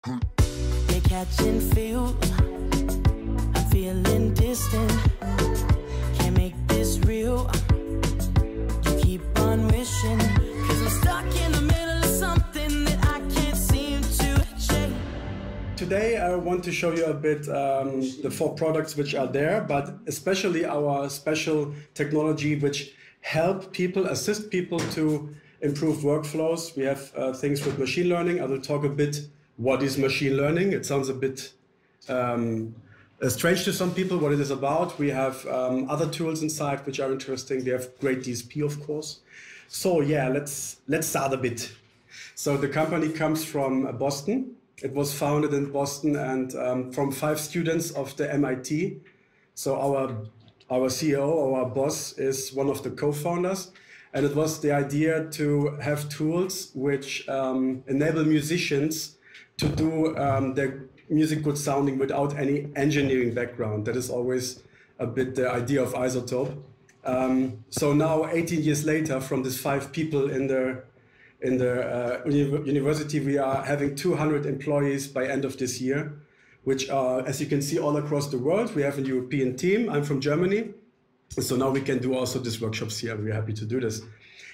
You're catching feel, I'm feeling distant. Can't make this real. You keep on wishing, 'cause I'm stuck in the middle of something that I can't seem to change. Today I want to show you a bit the 4 products which are there, but especially our special technology which help people, assist people to improve workflows. We have things with machine learning. I will talk a bit what is machine learning. It sounds a bit strange to some people what it is about. We have other tools inside which are interesting. We have great DSP, of course. So yeah, let's start a bit. So the company comes from Boston. It was founded in Boston and from 5 students of the MIT. So our CEO, our boss, is one of the co-founders. And it was the idea to have tools which enable musicians to do their music good sounding without any engineering background. That is always a bit the idea of iZotope. So now, 18 years later, from these 5 people in the university, we are having 200 employees by end of this year, which are, as you can see, all across the world. We have a European team. I'm from Germany. So now we can do also these workshops here. We're happy to do this.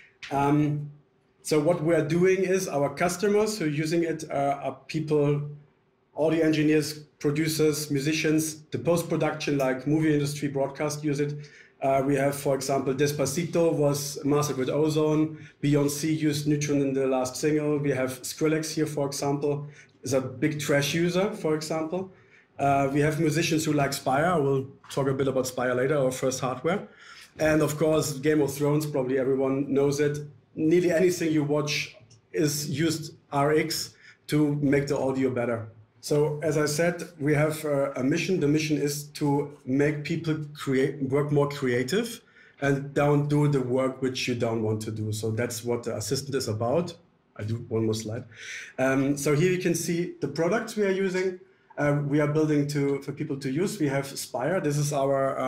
So what we're doing is our customers who are using it are people, audio engineers, producers, musicians, the post-production like movie industry, broadcast use it. We have, for example, Despacito was mastered with Ozone. Beyoncé used Neutron in the last single. We have Skrillex here, for example, is a big Trash user, for example. We have musicians who like Spire. We'll talk a bit about Spire later, our first hardware. And of course, Game of Thrones, probably everyone knows it. Nearly anything you watch is used RX to make the audio better. So as I said, we have a mission. The mission is to make people work more creative and don't do the work which you don't want to do. So that's what the assistant is about. I do one more slide. So here you can see the products we are using. We are building for people to use. We have Spire. This is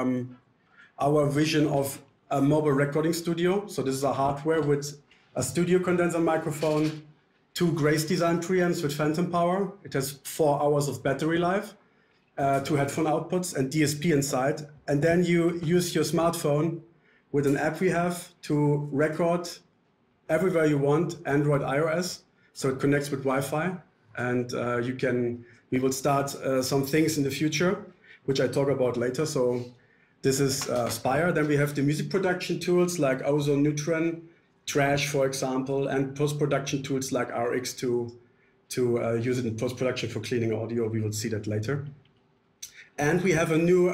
our vision of a mobile recording studio. So this is a hardware with a studio condenser microphone, 2 Grace Design preamps with phantom power. It has 4 hours of battery life, 2 headphone outputs and DSP inside. And then you use your smartphone with an app we have to record everywhere you want, Android, iOS. So it connects with Wi-Fi and we will start some things in the future, which I talk about later. So this is Spire. Then we have the music production tools like Ozone, Neutron, Trash, for example, and post-production tools like RX to use it in post-production for cleaning audio. We will see that later. And we have a new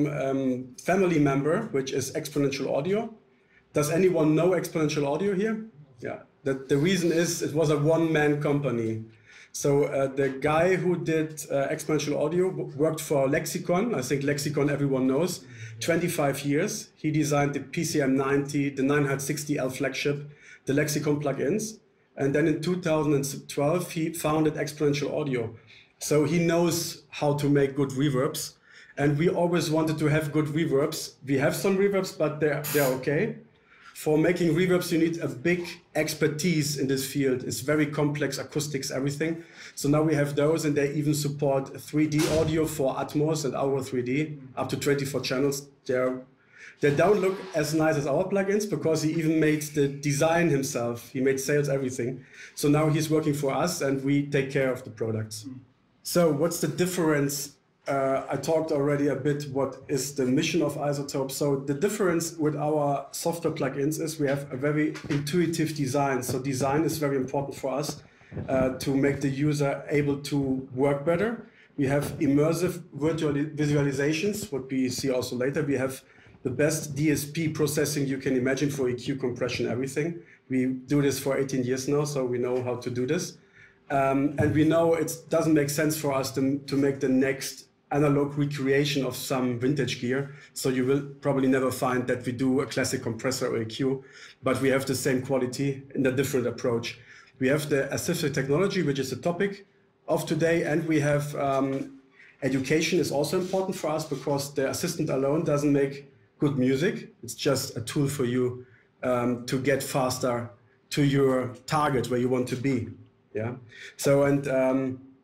family member, which is Exponential Audio. Does anyone know Exponential Audio here? Yeah. The reason is it was a one-man company. So the guy who did Exponential Audio worked for Lexicon. I think Lexicon everyone knows. 25 years. He designed the PCM90, the 960L flagship, the Lexicon plugins. And then in 2012, he founded Exponential Audio. So he knows how to make good reverbs. And we always wanted to have good reverbs. We have some reverbs, but they're okay. For making reverbs, you need a big expertise in this field. It's very complex, acoustics, everything. So now we have those, and they even support 3D audio for Atmos and our 3D, up to 24 channels. They don't look as nice as our plugins because he even made the design himself. He made sales, everything. So now he's working for us, and we take care of the products. So what's the difference? I talked already a bit what is the mission of iZotope. So the difference with our software plugins is we have a very intuitive design. So design is very important for us to make the user able to work better. We have immersive virtual visualizations, what we see also later. We have the best DSP processing you can imagine for EQ, compression, everything. We do this for 18 years now, so we know how to do this. And we know it doesn't make sense for us to make the next analog recreation of some vintage gear. So you will probably never find that we do a classic compressor or EQ, but we have the same quality in a different approach. We have the assistive technology, which is the topic of today, and we have education is also important for us because the assistant alone doesn't make good music. It's just a tool for you to get faster to your target where you want to be. Yeah. So, and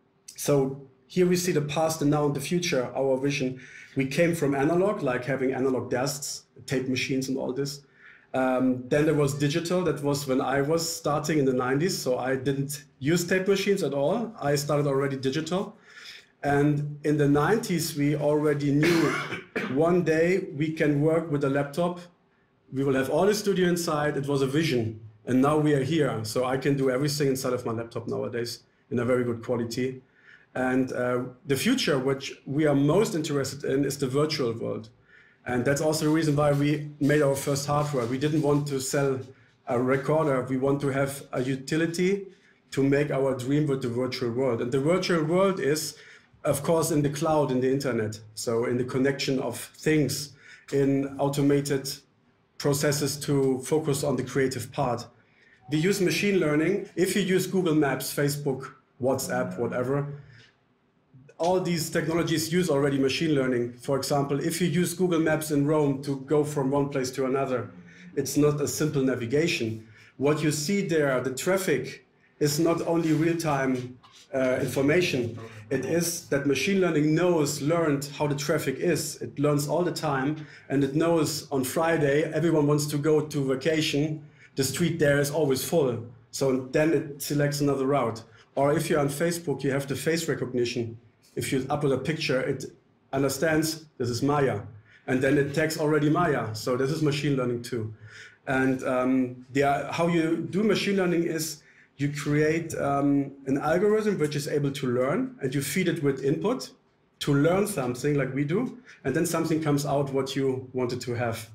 So here we see the past and now in the future, our vision. We came from analog, like having analog desks, tape machines and all this. Then there was digital. That was when I was starting in the 90s. So I didn't use tape machines at all. I started already digital. And in the 90s, we already knew one day we can work with a laptop. We will have all the studio inside. It was a vision. And now we are here. So I can do everything inside of my laptop nowadays in a very good quality. And the future, which we are most interested in, is the virtual world. And that's also the reason why we made our first hardware. We didn't want to sell a recorder. We want to have a utility to make our dream with the virtual world. And the virtual world is, of course, in the cloud, in the internet. So in the connection of things, in automated processes to focus on the creative part. We use machine learning. If you use Google Maps, Facebook, WhatsApp, whatever, all these technologies use already machine learning. For example, if you use Google Maps in Rome to go from one place to another, it's not a simple navigation. What you see there, the traffic, is not only real-time information. It is that machine learning learned how the traffic is. It learns all the time, and it knows on Friday, everyone wants to go to vacation. The street there is always full. So then it selects another route. Or if you're on Facebook, you have the face recognition. If you upload a picture, it understands this is Maya. And then it tags already Maya. So this is machine learning too. And how you do machine learning is you create an algorithm which is able to learn, and you feed it with input to learn something like we do. And then something comes out what you wanted to have.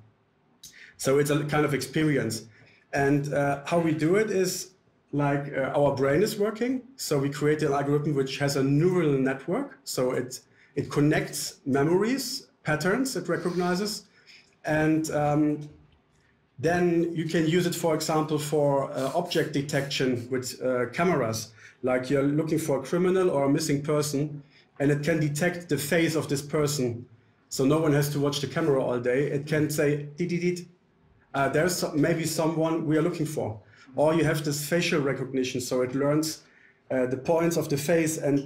So it's a kind of experience. And how we do it is, like our brain is working. So we create an algorithm which has a neural network. So it connects memories, patterns it recognizes. And then you can use it, for example, for object detection with cameras. Like you're looking for a criminal or a missing person, and it can detect the face of this person. So no one has to watch the camera all day. It can say, there's maybe someone we are looking for. Or you have this facial recognition, so it learns the points of the face and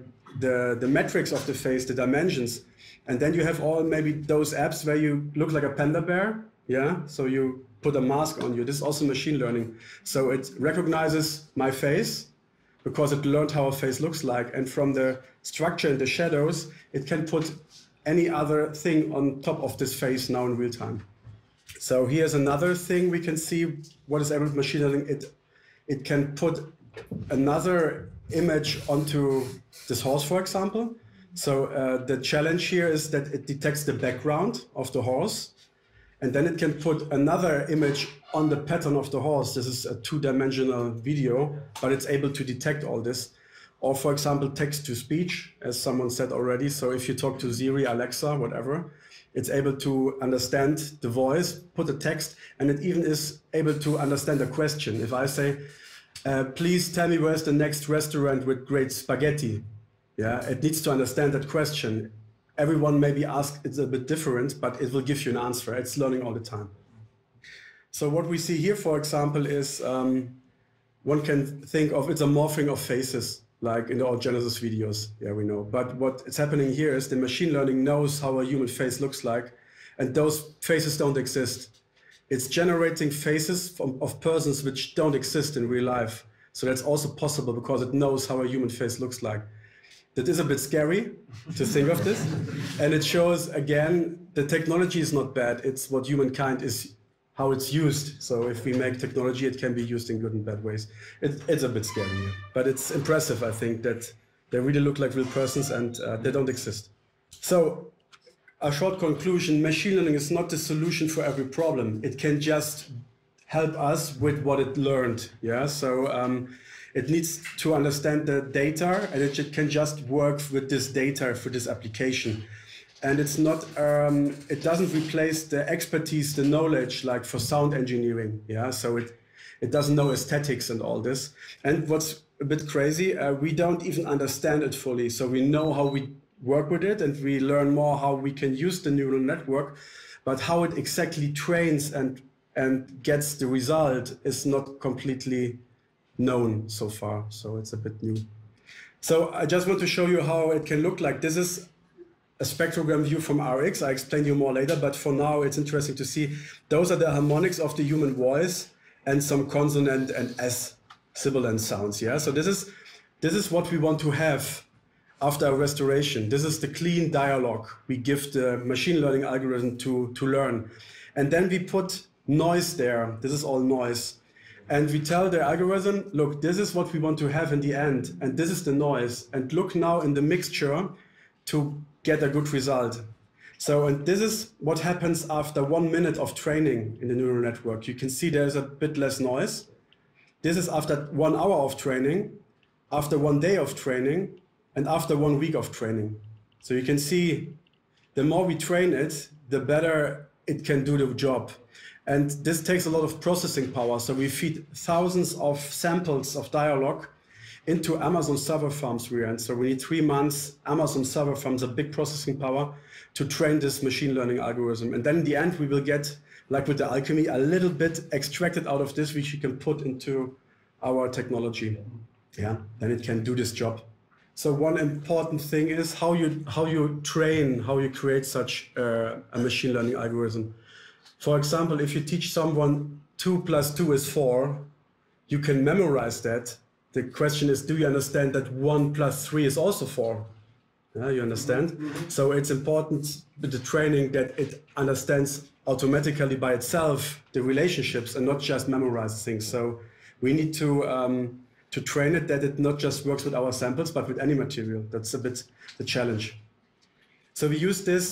the metrics of the face, the dimensions. And then you have all maybe those apps where you look like a panda bear, yeah? So you put a mask on you. This is also machine learning. So it recognizes my face because it learned how a face looks like. And from the structure and the shadows, it can put any other thing on top of this face now in real time. So here's another thing we can see what is able with machine learning. It can put another image onto this horse, for example. So the challenge here is that it detects the background of the horse, and then it can put another image on the pattern of the horse. This is a two-dimensional video, but it's able to detect all this. Or for example, text-to-speech, as someone said already. So if you talk to Siri, Alexa, whatever, it's able to understand the voice, put a text, and it even is able to understand a question. If I say, please tell me where's the next restaurant with great spaghetti, yeah, it needs to understand that question. Everyone maybe asks it's a bit different, but it will give you an answer. It's learning all the time. So what we see here, for example, is one can think of it's a morphing of faces, like in the old Genesis videos, yeah, we know. But what is happening here is the machine learning knows how a human face looks like, and those faces don't exist. It's generating faces of persons which don't exist in real life. So that's also possible because it knows how a human face looks like. That is a bit scary to think of this. And it shows, again, the technology is not bad. It's what humankind is, how it's used. So if we make technology, it can be used in good and bad ways. It's a bit scary, but it's impressive, I think, that they really look like real persons and they don't exist. So a short conclusion, machine learning is not the solution for every problem. It can just help us with what it learned. Yeah. So it needs to understand the data, and it can just work with this data for this application. And it's not, it doesn't replace the expertise, the knowledge, like for sound engineering. Yeah. So it doesn't know aesthetics and all this. And what's a bit crazy, we don't even understand it fully. So we know how we work with it, and we learn more how we can use the neural network, but how it exactly trains and gets the result is not completely known so far. So it's a bit new. So I just want to show you how it can look like. This is a spectrogram view from RX. I explain you more later, but for now it's interesting to see. Those are the harmonics of the human voice and some consonant and S sibilant sounds. Yeah. So this is what we want to have after a restoration. This is the clean dialogue we give the machine learning algorithm to learn. And then we put noise there. This is all noise. And we tell the algorithm, look, this is what we want to have in the end. And this is the noise. And look now in the mixture to get a good result. So, and this is what happens after 1 minute of training in the neural network. You can see there's a bit less noise. This is after 1 hour of training, after 1 day of training, and after 1 week of training. So you can see the more we train it, the better it can do the job. And this takes a lot of processing power. So we feed thousands of samples of dialogue into Amazon server farms we run. So we need 3 months. Amazon server farms a big processing power to train this machine learning algorithm. And then in the end, we will get, like with the Alchemy, a little bit extracted out of this, which you can put into our technology. Yeah, then it can do this job. So one important thing is how you train, how you create such a machine learning algorithm. For example, if you teach someone 2 + 2 is 4, you can memorize that. The question is, do you understand that 1 + 3 is also 4? Yeah, you understand? Mm-hmm. So it's important with the training that it understands automatically by itself the relationships and not just memorize things. So we need to train it that it not just works with our samples, but with any material. That's a bit the challenge. So we use this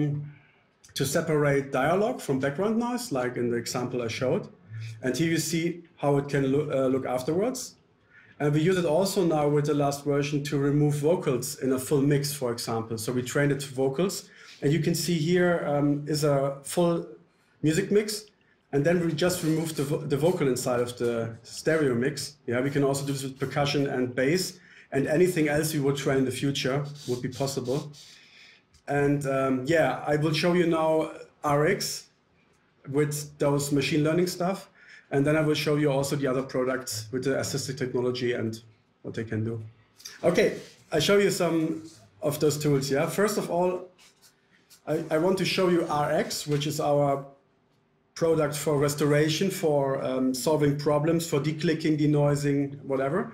to separate dialogue from background noise, like in the example I showed. And here you see how it can look afterwards. And we use it also now with the last version to remove vocals in a full mix, for example. So we trained it to vocals. And you can see here is a full music mix. And then we just remove the vocal inside of the stereo mix. Yeah, we can also do this with percussion and bass. And anything else we would try in the future would be possible. And yeah, I will show you now RX with those machine learning stuff. And then I will show you also the other products with the assistive technology and what they can do. Okay, I show you some of those tools. Yeah, first of all, I want to show you RX, which is our product for restoration, for solving problems, for declicking, denoising, whatever.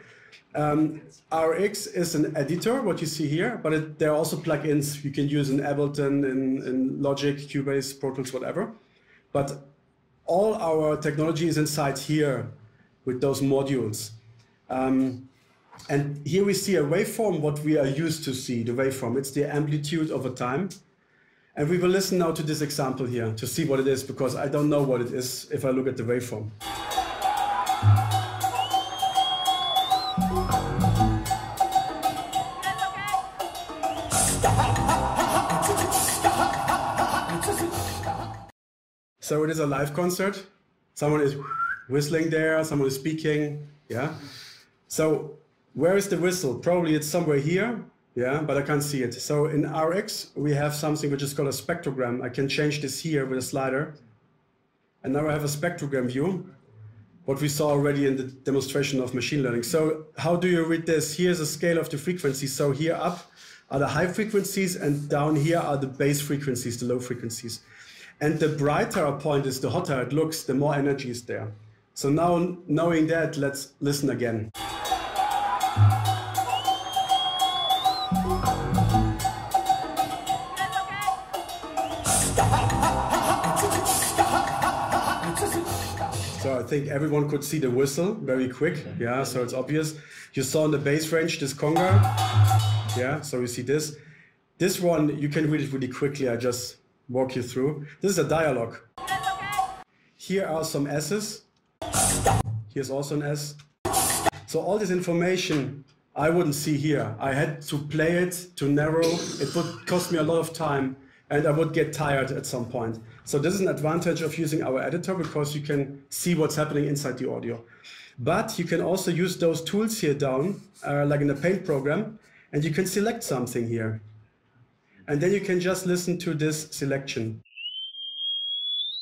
RX is an editor, what you see here, but there are also plugins you can use in Ableton, in Logic, Cubase, Pro Tools, whatever. But all our technology is inside here with those modules. And here we see a waveform, what we are used to see, the waveform. It's the amplitude over time. And we will listen now to this example here to see what it is, because I don't know what it is if I look at the waveform. So it is a live concert. Someone is whistling there, someone is speaking, yeah? So where is the whistle? Probably it's somewhere here, yeah, but I can't see it. So in RX, we have something which is called a spectrogram. I can change this here with a slider. And now I have a spectrogram view, what we saw already in the demonstration of machine learning. So how do you read this? Here's a scale of the frequencies. So here up are the high frequencies and down here are the bass frequencies, the low frequencies. And the brighter a point is, the hotter it looks, the more energy is there. So now, knowing that, let's listen again. So I think everyone could see the whistle very quick. Yeah, so it's obvious. You saw in the bass range this conga. Yeah, so you see this. This one, you can read it really quickly. I just walk you through. This is a dialogue. Here are some S's. Here's also an S. So all this information I wouldn't see here. I had to play it, to narrow. It would cost me a lot of time and I would get tired at some point. So this is an advantage of using our editor, because you can see what's happening inside the audio. But you can also use those tools here down, like in the Paint program, and you can select something here. And then you can just listen to this selection.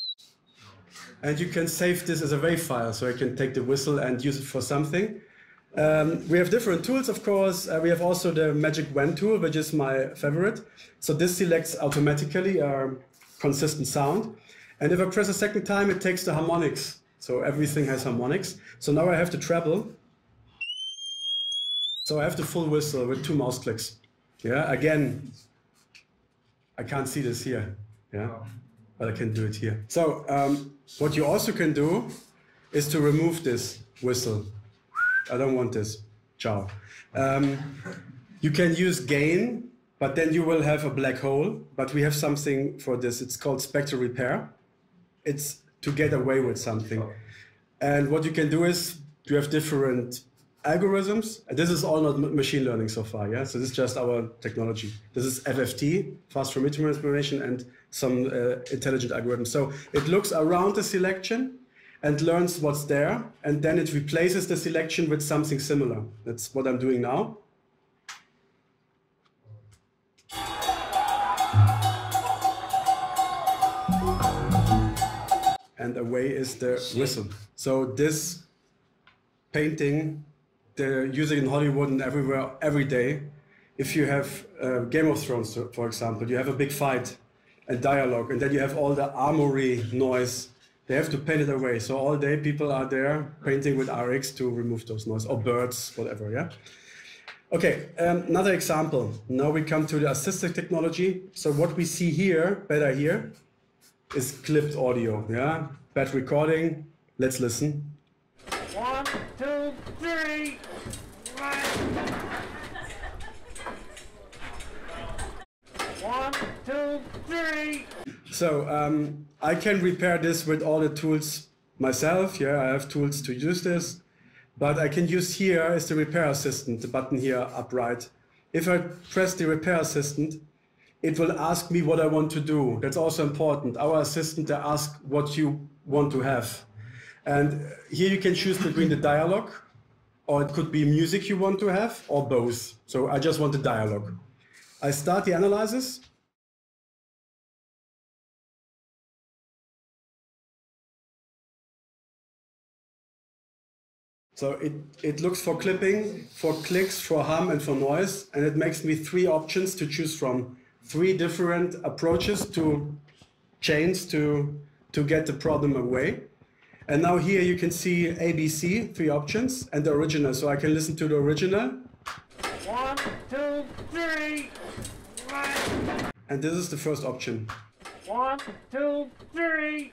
And you can save this as a WAV file, so I can take the whistle and use it for something. We have different tools, of course. We have also the Magic Wand tool, which is my favorite. So this selects automatically a consistent sound. And if I press a second time, it takes the harmonics. So everything has harmonics. So now I have the treble. So I have the full whistle with 2 mouse clicks. Yeah, again, I can't see this here. Yeah, but I can do it here. So what you also can do is to remove this whistle. I don't want this. Ciao. You can use gain, but then you will have a black hole. But we have something for this. It's called spectral repair. It's to get away with something. And what you can do is you have different algorithms. And this is all not machine learning so far. Yeah. So this is just our technology. This is FFT, fast from transformation, and some intelligent algorithms. So it looks around the selection and learns what's there, and then it replaces the selection with something similar. That's what I'm doing now. And away is the whistle. So this painting, they're using in Hollywood and everywhere, every day. If you have Game of Thrones, for example, you have a big fight and dialogue, and then you have all the armory noise. They have to paint it away. So all day people are there painting with RX to remove those noise, or birds, whatever, yeah? Okay, another example. Now we come to the assistive technology. So what we see here, better here, is clipped audio, yeah? Bad recording. Let's listen. 1, 2, 3. 1, 2, 3. So I can repair this with all the tools myself. Yeah, I have tools to use this, but I can use here is the repair assistant, the button here upright. If I press the repair assistant, it will ask me what I want to do. That's also important. Our assistant, they ask what you want to have. And here you can choose between the dialogue, or it could be music you want to have, or both. So I just want the dialogue. I start the analysis. So it looks for clipping, for clicks, for hum, and for noise, and it makes me 3 options to choose from. 3 different approaches to change to get the problem away. And now here you can see ABC, 3 options, and the original. So I can listen to the original. 1, 2, 3. And this is the first option. 1, 2, 3.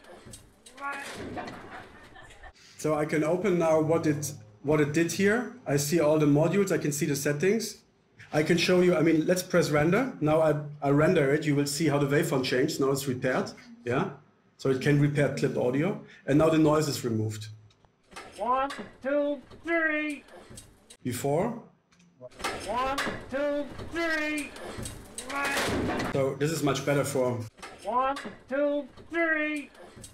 So I can open now what it did here. I see all the modules, I can see the settings. I can show you, I mean, let's press render. Now I render it, you will see how the waveform changed. Now it's repaired, yeah? So it can repair clipped audio. And now the noise is removed. 1, 2, 3. Before. 1, 2, 3. So this is much better for. 1, 2, 3.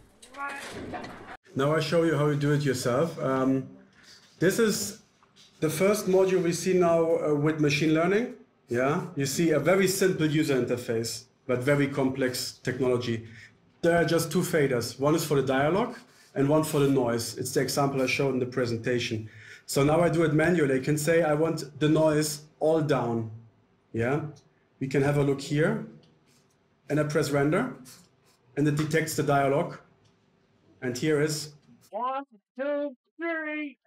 Now I show you how you do it yourself. This is the first module we see now with machine learning. Yeah, you see a very simple user interface, but very complex technology. There are just 2 faders. One is for the dialogue and one for the noise. It's the example I showed in the presentation. So now I do it manually. I can say I want the noise all down. Yeah, we can have a look here. And I press render, and it detects the dialogue. And here is. 1, 2, 3.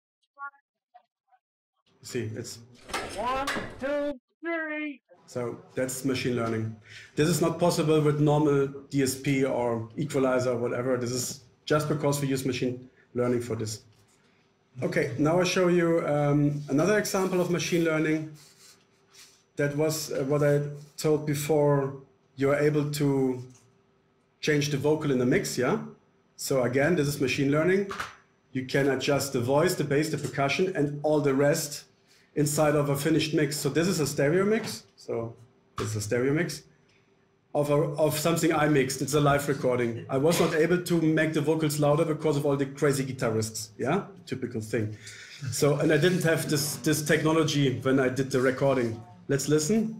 See, it's. 1, 2, 3. So that's machine learning. This is not possible with normal DSP or equalizer or whatever. This is just because we use machine learning for this. Okay, now I show you another example of machine learning. That was what I told before. You're able to change the vocal in the mix, yeah? So again, this is machine learning. You can adjust the voice, the bass, the percussion, and all the rest inside of a finished mix. So this is a stereo mix. So this is a stereo mix of something I mixed. It's a live recording. I was not able to make the vocals louder because of all the crazy guitarists. Yeah, typical thing. So, and I didn't have this technology when I did the recording. Let's listen.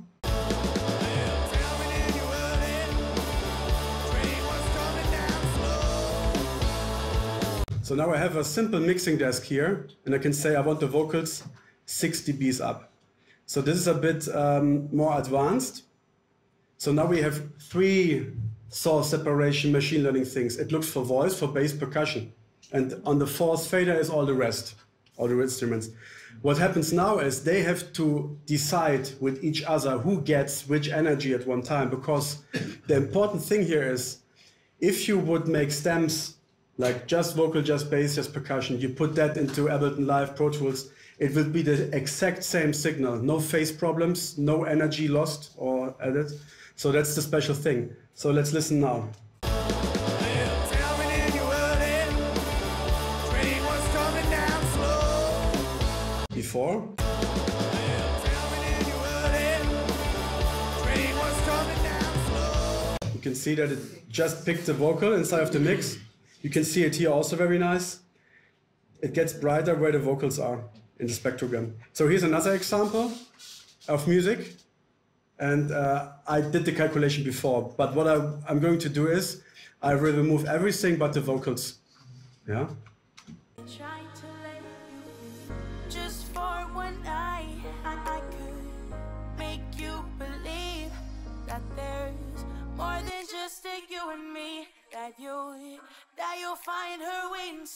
So now I have a simple mixing desk here, and I can say I want the vocals 6 dBs up. So this is a bit more advanced. So now we have 3 source separation machine learning things. It looks for voice, for bass, percussion. And on the fourth fader is all the rest, all the instruments. What happens now is they have to decide with each other who gets which energy at one time, because the important thing here is if you would make stems like just vocal, just bass, just percussion, you put that into Ableton Live, Pro Tools, it will be the exact same signal. No phase problems, no energy lost or added. So that's the special thing. So let's listen now. Before. You can see that it just picked the vocal inside of the mix. You can see it here also very nice. It gets brighter where the vocals are in the spectrogram. So here's another example of music. And I did the calculation before, but what I'm going to do is I will remove everything but the vocals. Yeah. Just for one night, I could make you believe that there's more than just you and me. That you'll find her waiting.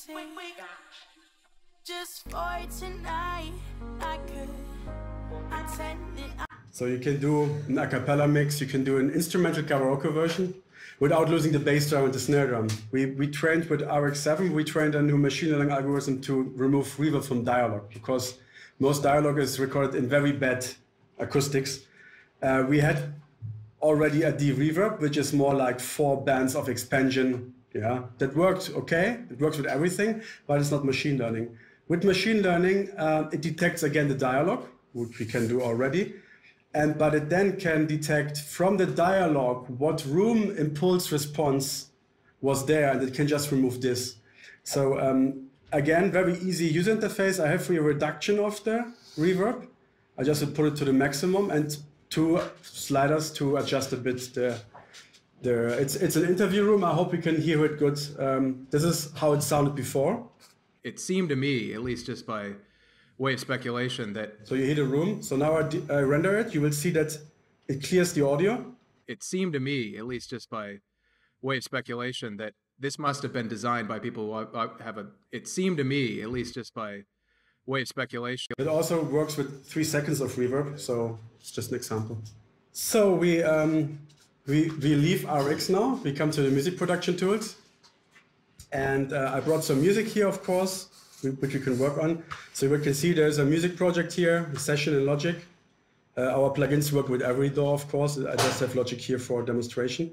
Just for tonight, I could attend it. So you can do an a cappella mix, you can do an instrumental karaoke version without losing the bass drum and the snare drum. We trained with RX7, we trained a new machine learning algorithm to remove reverb from dialogue, because most dialogue is recorded in very bad acoustics. We had already a de-reverb, which is more like 4 bands of expansion. Yeah, that worked okay, it works with everything, but it's not machine learning. With machine learning, it detects again the dialogue, which we can do already. But it then can detect from the dialogue what room impulse response was there, and it can just remove this. So again, very easy user interface. I have a reduction of the reverb. I just would put it to the maximum and 2 sliders to adjust a bit it's an interview room. I hope you can hear it good. This is how it sounded before. It seemed to me, at least just by way of speculation, that... So you hear the room. So now I render it. You will see that it clears the audio. It seemed to me, at least just by way of speculation, that this must have been designed by people who have a... It seemed to me, at least just by way of speculation. It also works with 3 seconds of reverb. So it's just an example. So we leave RX now. We come to the music production tools. And I brought some music here, of course, which you can work on. So you can see there's a music project here, a session in Logic. Our plugins work with every DAW, of course. I just have Logic here for demonstration.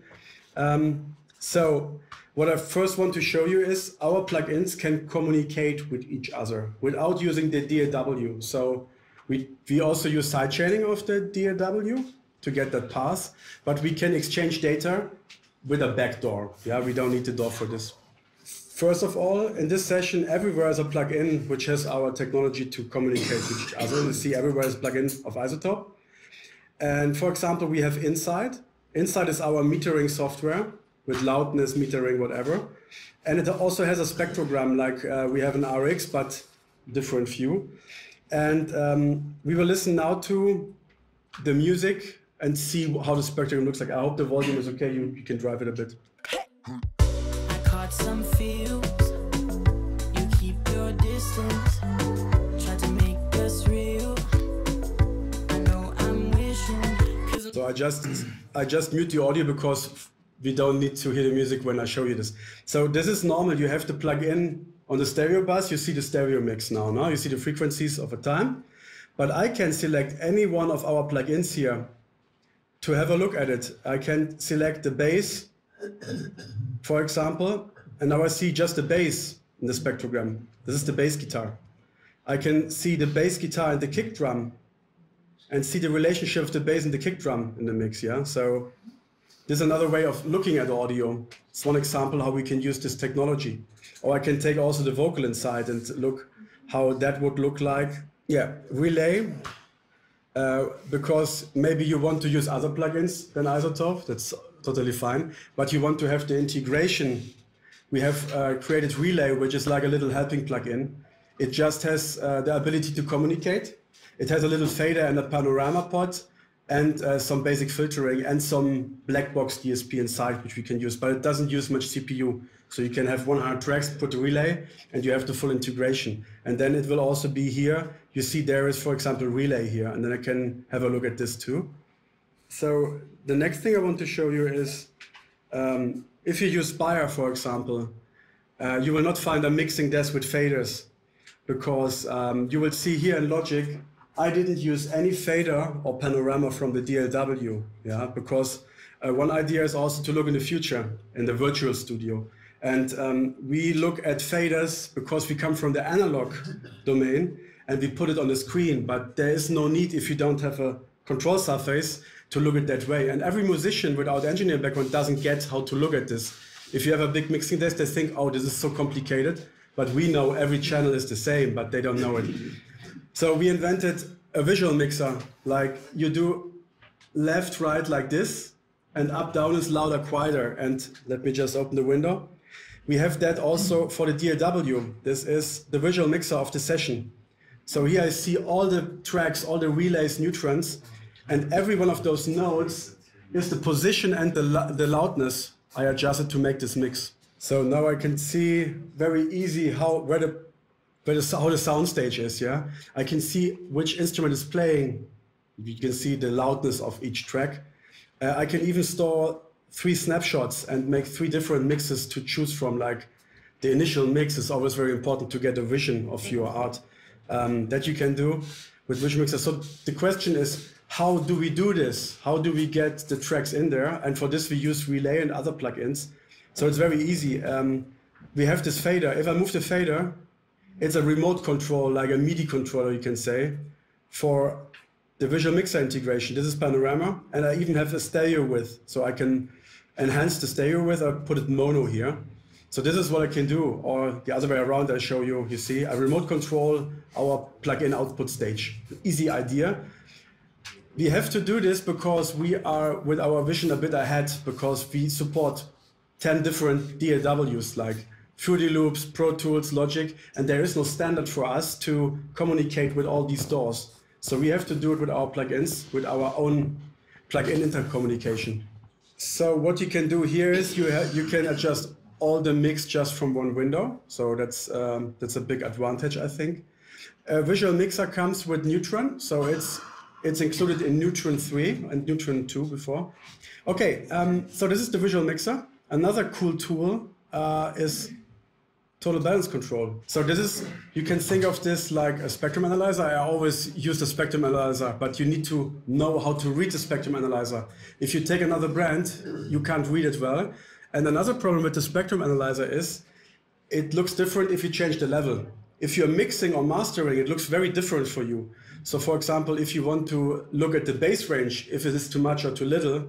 So what I first want to show you is our plugins can communicate with each other without using the DAW. So we also use sidechaining of the DAW to get that path, but we can exchange data with a backdoor. Yeah, we don't need the DAW for this. First of all, in this session, everywhere is a plugin which has our technology to communicate with each other. You see everywhere is a plugin of iZotope. And for example, we have Insight. Insight is our metering software with loudness, metering, whatever. And it also has a spectrogram like we have an RX, but different view. And we will listen now to the music and see how the spectrum looks like. I hope the volume is okay. You can drive it a bit. I caught some feels. You keep your distance. Try to make us real. I know I'm wishing. So I just mute the audio because we don't need to hear the music when I show you this. So this is normal. You have to plug in on the stereo bus. You see the stereo mix now. Now you see the frequencies of a time. But I can select any one of our plugins here to have a look at it. I can select the bass, for example, and now I see just the bass in the spectrogram. This is the bass guitar. I can see the bass guitar and the kick drum and see the relationship of the bass and the kick drum in the mix, yeah? So this is another way of looking at audio. It's one example how we can use this technology. Or I can take also the vocal inside and look how that would look like. Yeah, relay, because maybe you want to use other plugins than iZotope, that's totally fine, but you want to have the integration we have created Relay, which is like a little helping plugin. It just has the ability to communicate. It has a little fader and a panorama pod, and some basic filtering and some black box DSP inside, which we can use, but it doesn't use much CPU. So you can have 100 tracks, put a relay, and you have the full integration. And then it will also be here. You see there is, for example, relay here, and then I can have a look at this too. So the next thing I want to show you is, if you use Spire, for example, you will not find a mixing desk with faders, because you will see here in Logic, I didn't use any fader or panorama from the DLW, yeah, because one idea is also to look in the future in the virtual studio. And we look at faders because we come from the analog domain and we put it on the screen, but there is no need if you don't have a control surface to look at that way. And every musician without engineering background doesn't get how to look at this. If you have a big mixing desk, they think, oh, this is so complicated, but we know every channel is the same, but they don't know it. So we invented a visual mixer, like you do left, right like this, and up, down is louder, quieter. And let me just open the window. We have that also for the DLW. This is the visual mixer of the session. So here I see all the tracks, all the relays, neutrons, and every one of those nodes is the position and the loudness I adjusted to make this mix. So now I can see very easy how the sound stage is, yeah? I can see which instrument is playing. You can see the loudness of each track. I can even store 3 snapshots and make 3 different mixes to choose from. Like the initial mix is always very important to get a vision of your art that you can do with Visual Mixer. So the question is, how do we do this? How do we get the tracks in there? And for this, we use Relay and other plugins. So it's very easy. We have this fader. If I move the fader, it's a remote control, like a MIDI controller, you can say, for the Visual Mixer integration. This is Panorama, and I even have a stereo width, so I can enhance the stereo width. I put it mono here. So this is what I can do, or the other way around. I show you. You see, I remote control our plugin output stage. Easy idea. We have to do this because we are with our vision a bit ahead, because we support 10 different DAWs like Fruity Loops, Pro Tools, Logic, and there is no standard for us to communicate with all these doors. So we have to do it with our plugins, with our own plugin intercommunication. So what you can do here is you can adjust all the mix just from one window. So that's a big advantage, I think. Visual Mixer comes with Neutron, so it's included in Neutron 3 and Neutron 2 before. Okay, so this is the Visual Mixer. Another cool tool is Total Balance Control. So this is, you can think of this like a spectrum analyzer. I always use the spectrum analyzer, but you need to know how to read the spectrum analyzer. If you take another brand, you can't read it well. And another problem with the spectrum analyzer is it looks different if you change the level. If you're mixing or mastering, it looks very different for you. So for example, if you want to look at the bass range, if it is too much or too little,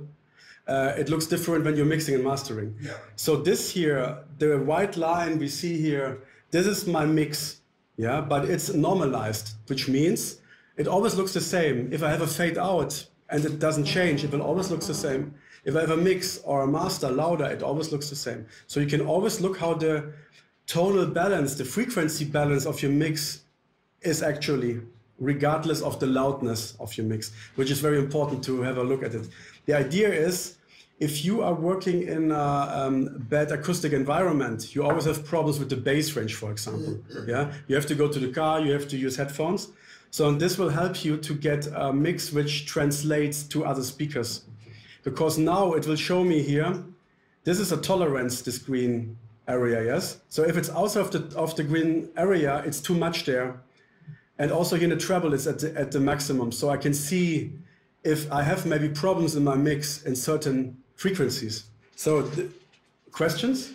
it looks different when you're mixing and mastering. Yeah. So this here, the white line we see here, this is my mix, yeah, but it's normalized, which means it always looks the same. If I have a fade out and it doesn't change, it will always look the same. If I have a mix or a master louder, it always looks the same. So you can always look how the tonal balance, the frequency balance of your mix is actually, regardless of the loudness of your mix, which is very important to have a look at it. The idea is, if you are working in a bad acoustic environment, you always have problems with the bass range, for example. Yeah, you have to go to the car, you have to use headphones. So this will help you to get a mix which translates to other speakers. Because now it will show me here, this is a tolerance, this green area, yes? So if it's outside of the green area, it's too much there. And also here in the treble, it's at the maximum. So I can see if I have maybe problems in my mix in certain frequencies. So questions?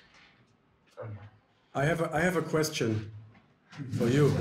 I have a question for you.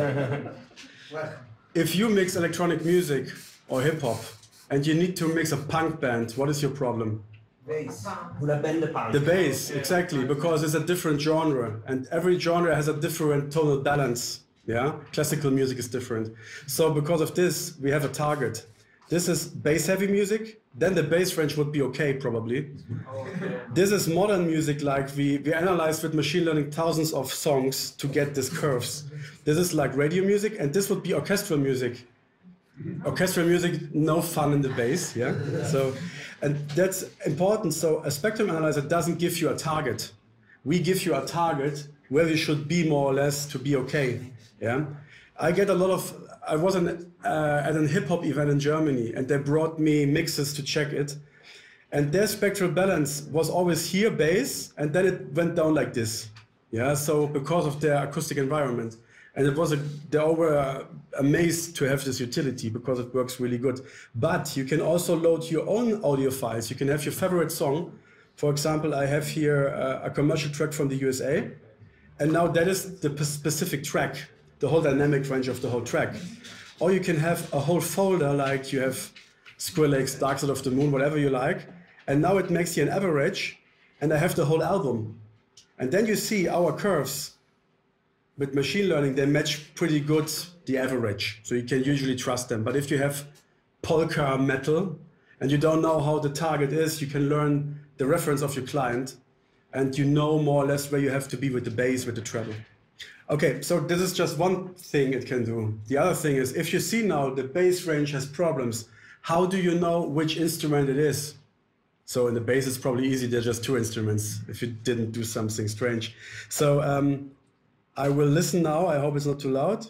If you mix electronic music or hip hop and you need to mix a punk band, what is your problem? Bass. The bass, exactly, because it's a different genre and every genre has a different tonal balance. Yeah, classical music is different. So because of this, we have a target. This is bass heavy music. Then the bass range would be okay, probably. Okay. This is modern music, like we analyzed with machine learning thousands of songs to get these curves. This is like radio music, and this would be orchestral music. Orchestral music, no fun in the bass, yeah? So, and that's important. So a spectrum analyzer doesn't give you a target. We give you a target where you should be more or less to be okay, yeah? I get a lot of, I was at a hip-hop event in Germany, and they brought me mixes to check it. And their spectral balance was always here, bass, and then it went down like this. Yeah, so because of their acoustic environment. And it was they all were amazed to have this utility because it works really good. But you can also load your own audio files. You can have your favorite song. For example, I have here a commercial track from the USA. And now that is the specific track, the whole dynamic range of the whole track. Or you can have a whole folder, like you have Skrillex, Dark Side of the Moon, whatever you like. And now it makes you an average, and I have the whole album. And then you see our curves. With machine learning, they match pretty good the average. So you can usually trust them. But if you have polka metal, and you don't know how the target is, you can learn the reference of your client, and you know more or less where you have to be with the bass, with the treble. Okay, so this is just one thing it can do. The other thing is, if you see now the bass range has problems, how do you know which instrument it is? So in the bass, it's probably easy. There are just two instruments if you didn't do something strange. So I will listen now. I hope it's not too loud.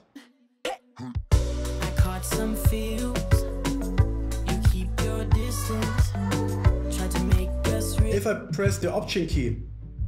I caught some feels. You keep your distance. Try to make us real. If I press the Option key,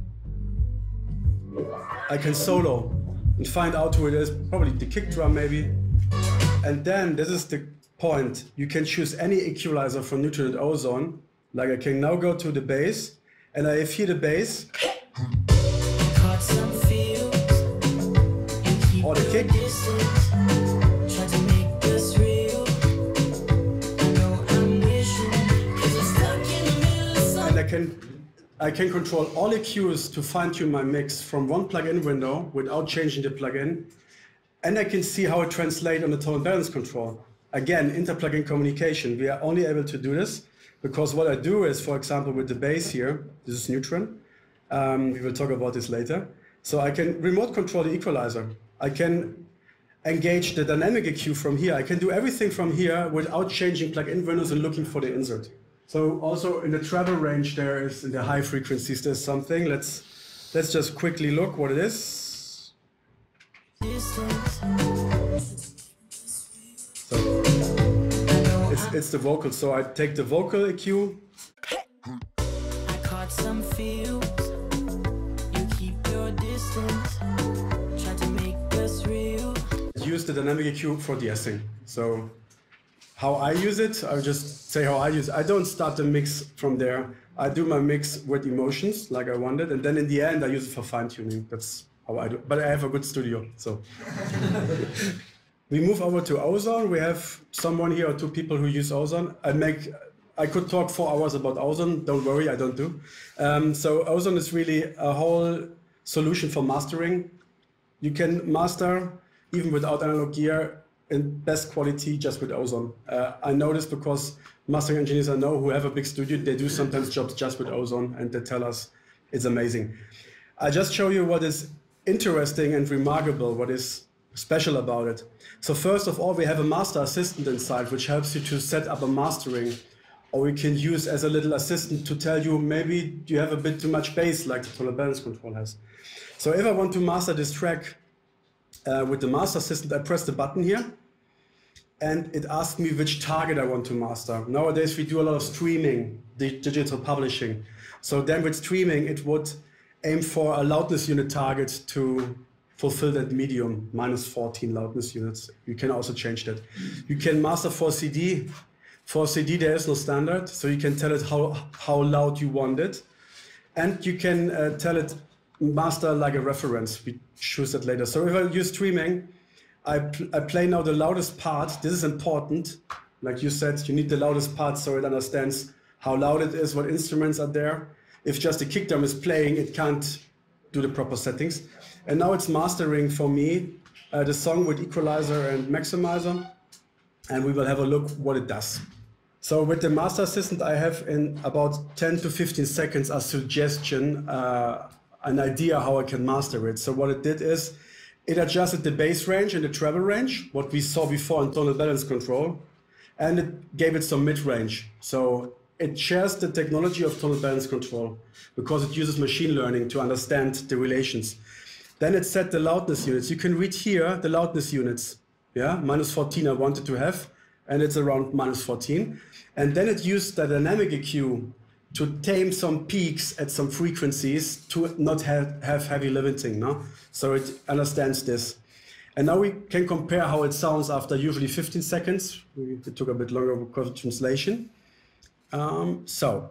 I can solo and find out who it is. Probably the kick drum, maybe. And then this is the point. You can choose any equalizer for neutral and ozone. Like I can now go to the bass, and I hear the bass. Caught some feels. You keep Or the your kick. distance. Try to make us real. I know I'm wishing, 'cause I'm stuck in the middle of something. And I can control all EQs to fine-tune my mix from one plugin window without changing the plugin. And I can see how it translates on the tone balance control. Again, inter-plugin communication. We are only able to do this because what I do is, for example, with the bass here, this is Neutron. We will talk about this later. So I can remote control the equalizer. I can engage the dynamic EQ from here. I can do everything from here without changing plugin windows and looking for the insert. So also in the treble range there is, in the high frequencies, there's something. Let's just quickly look what it is. So it's the vocal. So I take the vocal EQ. I caught some feels. You keep your distance. Try to make us real. Use the dynamic EQ for de-essing. So how I use it, I'll just say how I use it. I don't start the mix from there. I do my mix with emotions like I wanted, and then in the end I use it for fine-tuning. That's how I do. But I have a good studio, so. We move over to Ozone. We have someone here or two people who use Ozone. I could talk 4 hours about Ozone. Don't worry, I don't do. So Ozone is really a whole solution for mastering. You can master even without analog gear in best quality just with Ozone. I know this because mastering engineers I know who have a big studio, they do sometimes jobs just with Ozone, and they tell us it's amazing. I just show you what is interesting and remarkable, what is special about it. So first of all, we have a master assistant inside, which helps you to set up a mastering, or we can use as a little assistant to tell you maybe you have a bit too much bass, like the tonal balance control has. So if I want to master this track with the master assistant, I press the button here, and it asks me which target I want to master. Nowadays, we do a lot of streaming, digital publishing. So then with streaming, it would aim for a loudness unit target to fulfill that medium, minus 14 loudness units. You can also change that. You can master for CD. For CD, there is no standard, so you can tell it how loud you want it. And you can tell it master like a reference. We choose that later. So if I use streaming, I play now the loudest part. This is important. Like you said, you need the loudest part so it understands how loud it is, what instruments are there. If just the kick drum is playing, it can't do the proper settings. And now it's mastering for me the song with equalizer and maximizer. And we will have a look what it does. So with the Master Assistant, I have in about 10 to 15 seconds a suggestion, an idea how I can master it. So what it did is it adjusted the bass range and the treble range, what we saw before in tonal balance control, and it gave it some mid-range. So it shares the technology of tonal balance control because it uses machine learning to understand the relations. Then it set the loudness units. You can read here the loudness units. Yeah, -14 I wanted to have, and it's around -14. And then it used the dynamic EQ to tame some peaks at some frequencies to not have heavy limiting. No? So it understands this. And now we can compare how it sounds after usually 15 seconds. It took a bit longer because of translation. So.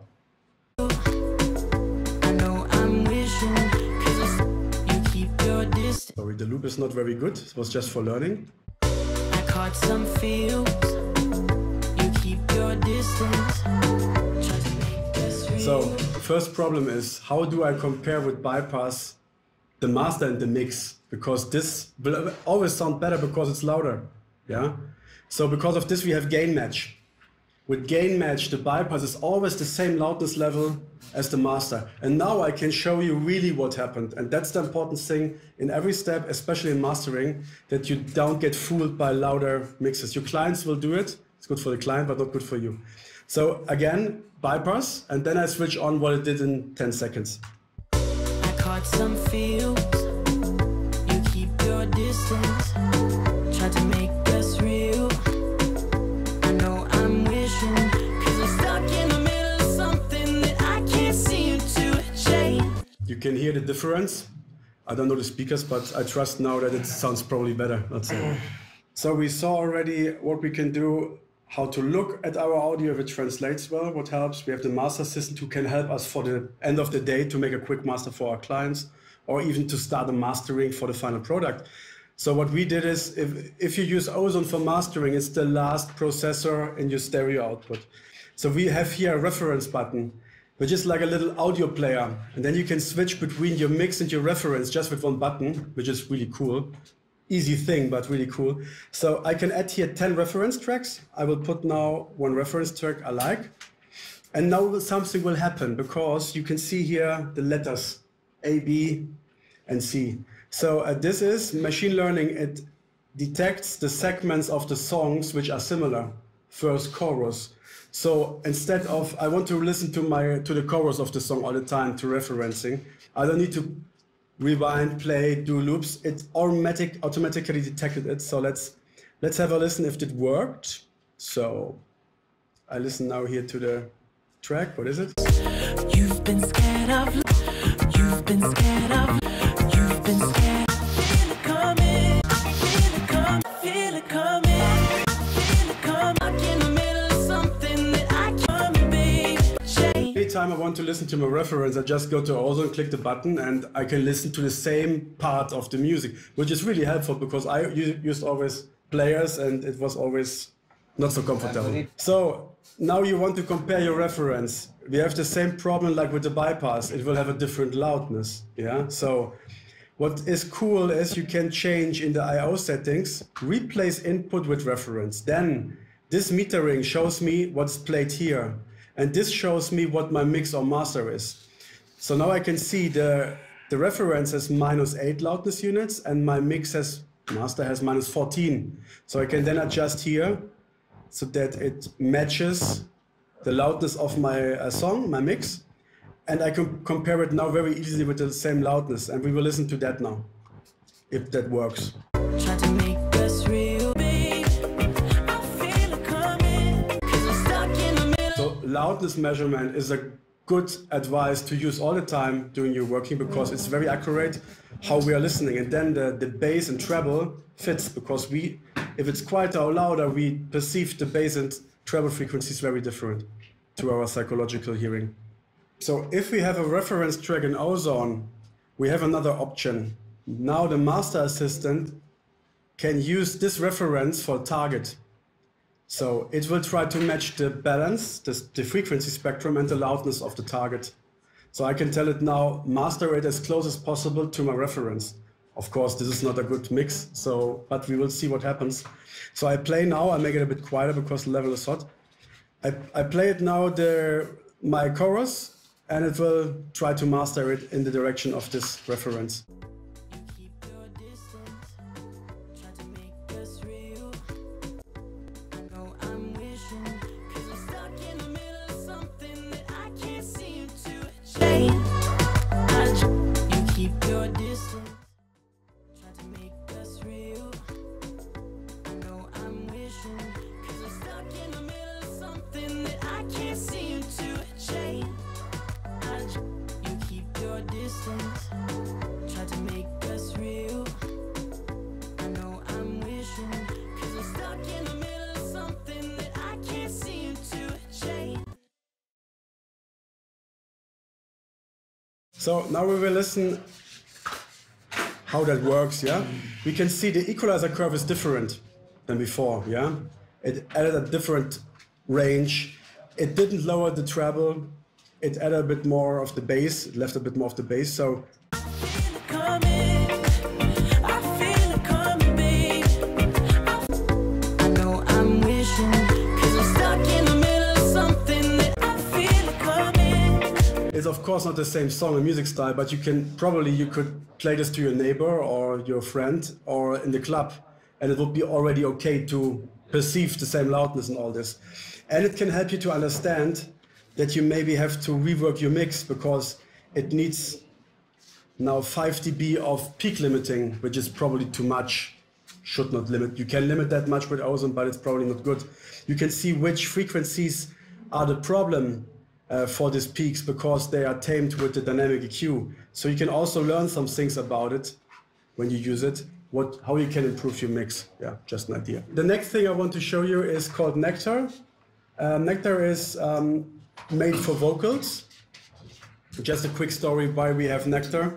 I know I'm wishing, 'cause you keep your distance. Sorry, the loop is not very good. It was just for learning. I caught some feels. You keep your distance. Try to make this real. So the first problem is, how do I compare with bypass the master and the mix? Because this will always sound better because it's louder. Yeah. So because of this, we have gain match. With gain match, the bypass is always the same loudness level as the master. And now I can show you really what happened. And that's the important thing in every step, especially in mastering, that you don't get fooled by louder mixes. Your clients will do it. It's good for the client, but not good for you. So again, bypass, and then I switch on what it did in 10 seconds. I caught some feels. You keep your distance. Try to make us real. I know I'm wishing, 'cause I'm stuck in the middle of something that I can't seem to change. You can hear the difference. I don't know the speakers, but I trust now that it sounds probably better. Let's say. So we saw already what we can do, how to look at our audio if it translates well, what helps. We have the Master Assistant who can help us for the end of the day to make a quick master for our clients, or even to start a mastering for the final product. So what we did is, if you use Ozone for mastering, it's the last processor in your stereo output. So we have here a reference button, which is like a little audio player. And then you can switch between your mix and your reference just with one button, which is really cool. Easy thing, but really cool. So I can add here 10 reference tracks. I will put now one reference track I like. And now something will happen because you can see here the letters A, B, and C. So this is machine learning. It detects the segments of the songs which are similar, first chorus. So instead of, I want to listen to the chorus of the song all the time to referencing, I don't need to rewind, play, do loops. It automatically detected it. So let's have a listen if it worked. So I listen now here to the track. What is it? You've been scared of. You've been scared of. You've been scared. Feel it coming. Feel it coming. Feel it coming. Feel it coming. Stuck in the middle of something that I can't be. Change. Anytime I want to listen to my reference, I just go to Ozone, click the button, and I can listen to the same part of the music, which is really helpful because I used always players and it was always not so comfortable. So now you want to compare your reference. We have the same problem like with the bypass. It will have a different loudness. Yeah. So what is cool is you can change in the I/O settings, replace input with reference. Then this metering shows me what's played here. And this shows me what my mix or master is. So now I can see the reference has -8 loudness units and my master has -14. So I can then adjust here so that it matches the loudness of my song, my mix. And I can compare it now very easily with the same loudness. And we will listen to that now, if that works. Try to make us real, babe. I feel it coming. 'Cause I'm stuck in the middle. So loudness measurement is a good advice to use all the time during your working because it's very accurate how we are listening. And then the bass and treble fits because if it's quieter or louder, we perceive the bass and treble frequencies very different to our psychological hearing. So if we have a reference track in Ozone, we have another option. Now the Master Assistant can use this reference for target. So it will try to match the balance, the frequency spectrum and the loudness of the target. So I can tell it now, master it as close as possible to my reference. Of course, this is not a good mix, but we will see what happens. So I play now, I make it a bit quieter because the level is hot. I play it now, my chorus, and it will try to master it in the direction of this reference. Keep your distance, try to make us real. I know I'm wishing, 'cause I'm stuck in the middle of something that I can't seem to change. You keep your distance, try to make us real. I know I'm wishing, 'cause I'm stuck in the middle of something that I can't seem to change. You keep your distance, try to make us real. I know I'm wishing, 'cause I'm stuck in the middle of something that I can't seem to change. So now we will listen how that works, yeah? We can see the equalizer curve is different than before, yeah? It added a different range. It didn't lower the treble. It added a bit more of the bass. It left a bit more of the bass, so Feel it coming, I feel it coming, babe. I know I'm wishing, 'cause I'm stuck in the middle of something that I feel it coming. it's of course not the same song and music style, but you could play this to your neighbor or your friend or in the club, and it would be already okay to perceive the same loudness and all this. And it can help you to understand that you maybe have to rework your mix because it needs now 5 dB of peak limiting, which is probably too much. Should not limit. You can limit that much with Ozone, but it's probably not good. You can see which frequencies are the problem for these peaks because they are tamed with the dynamic EQ. So you can also learn some things about it when you use it, how you can improve your mix. Yeah, just an idea. The next thing I want to show you is called Nectar. Nectar is made for vocals. Just a quick story why we have Nectar.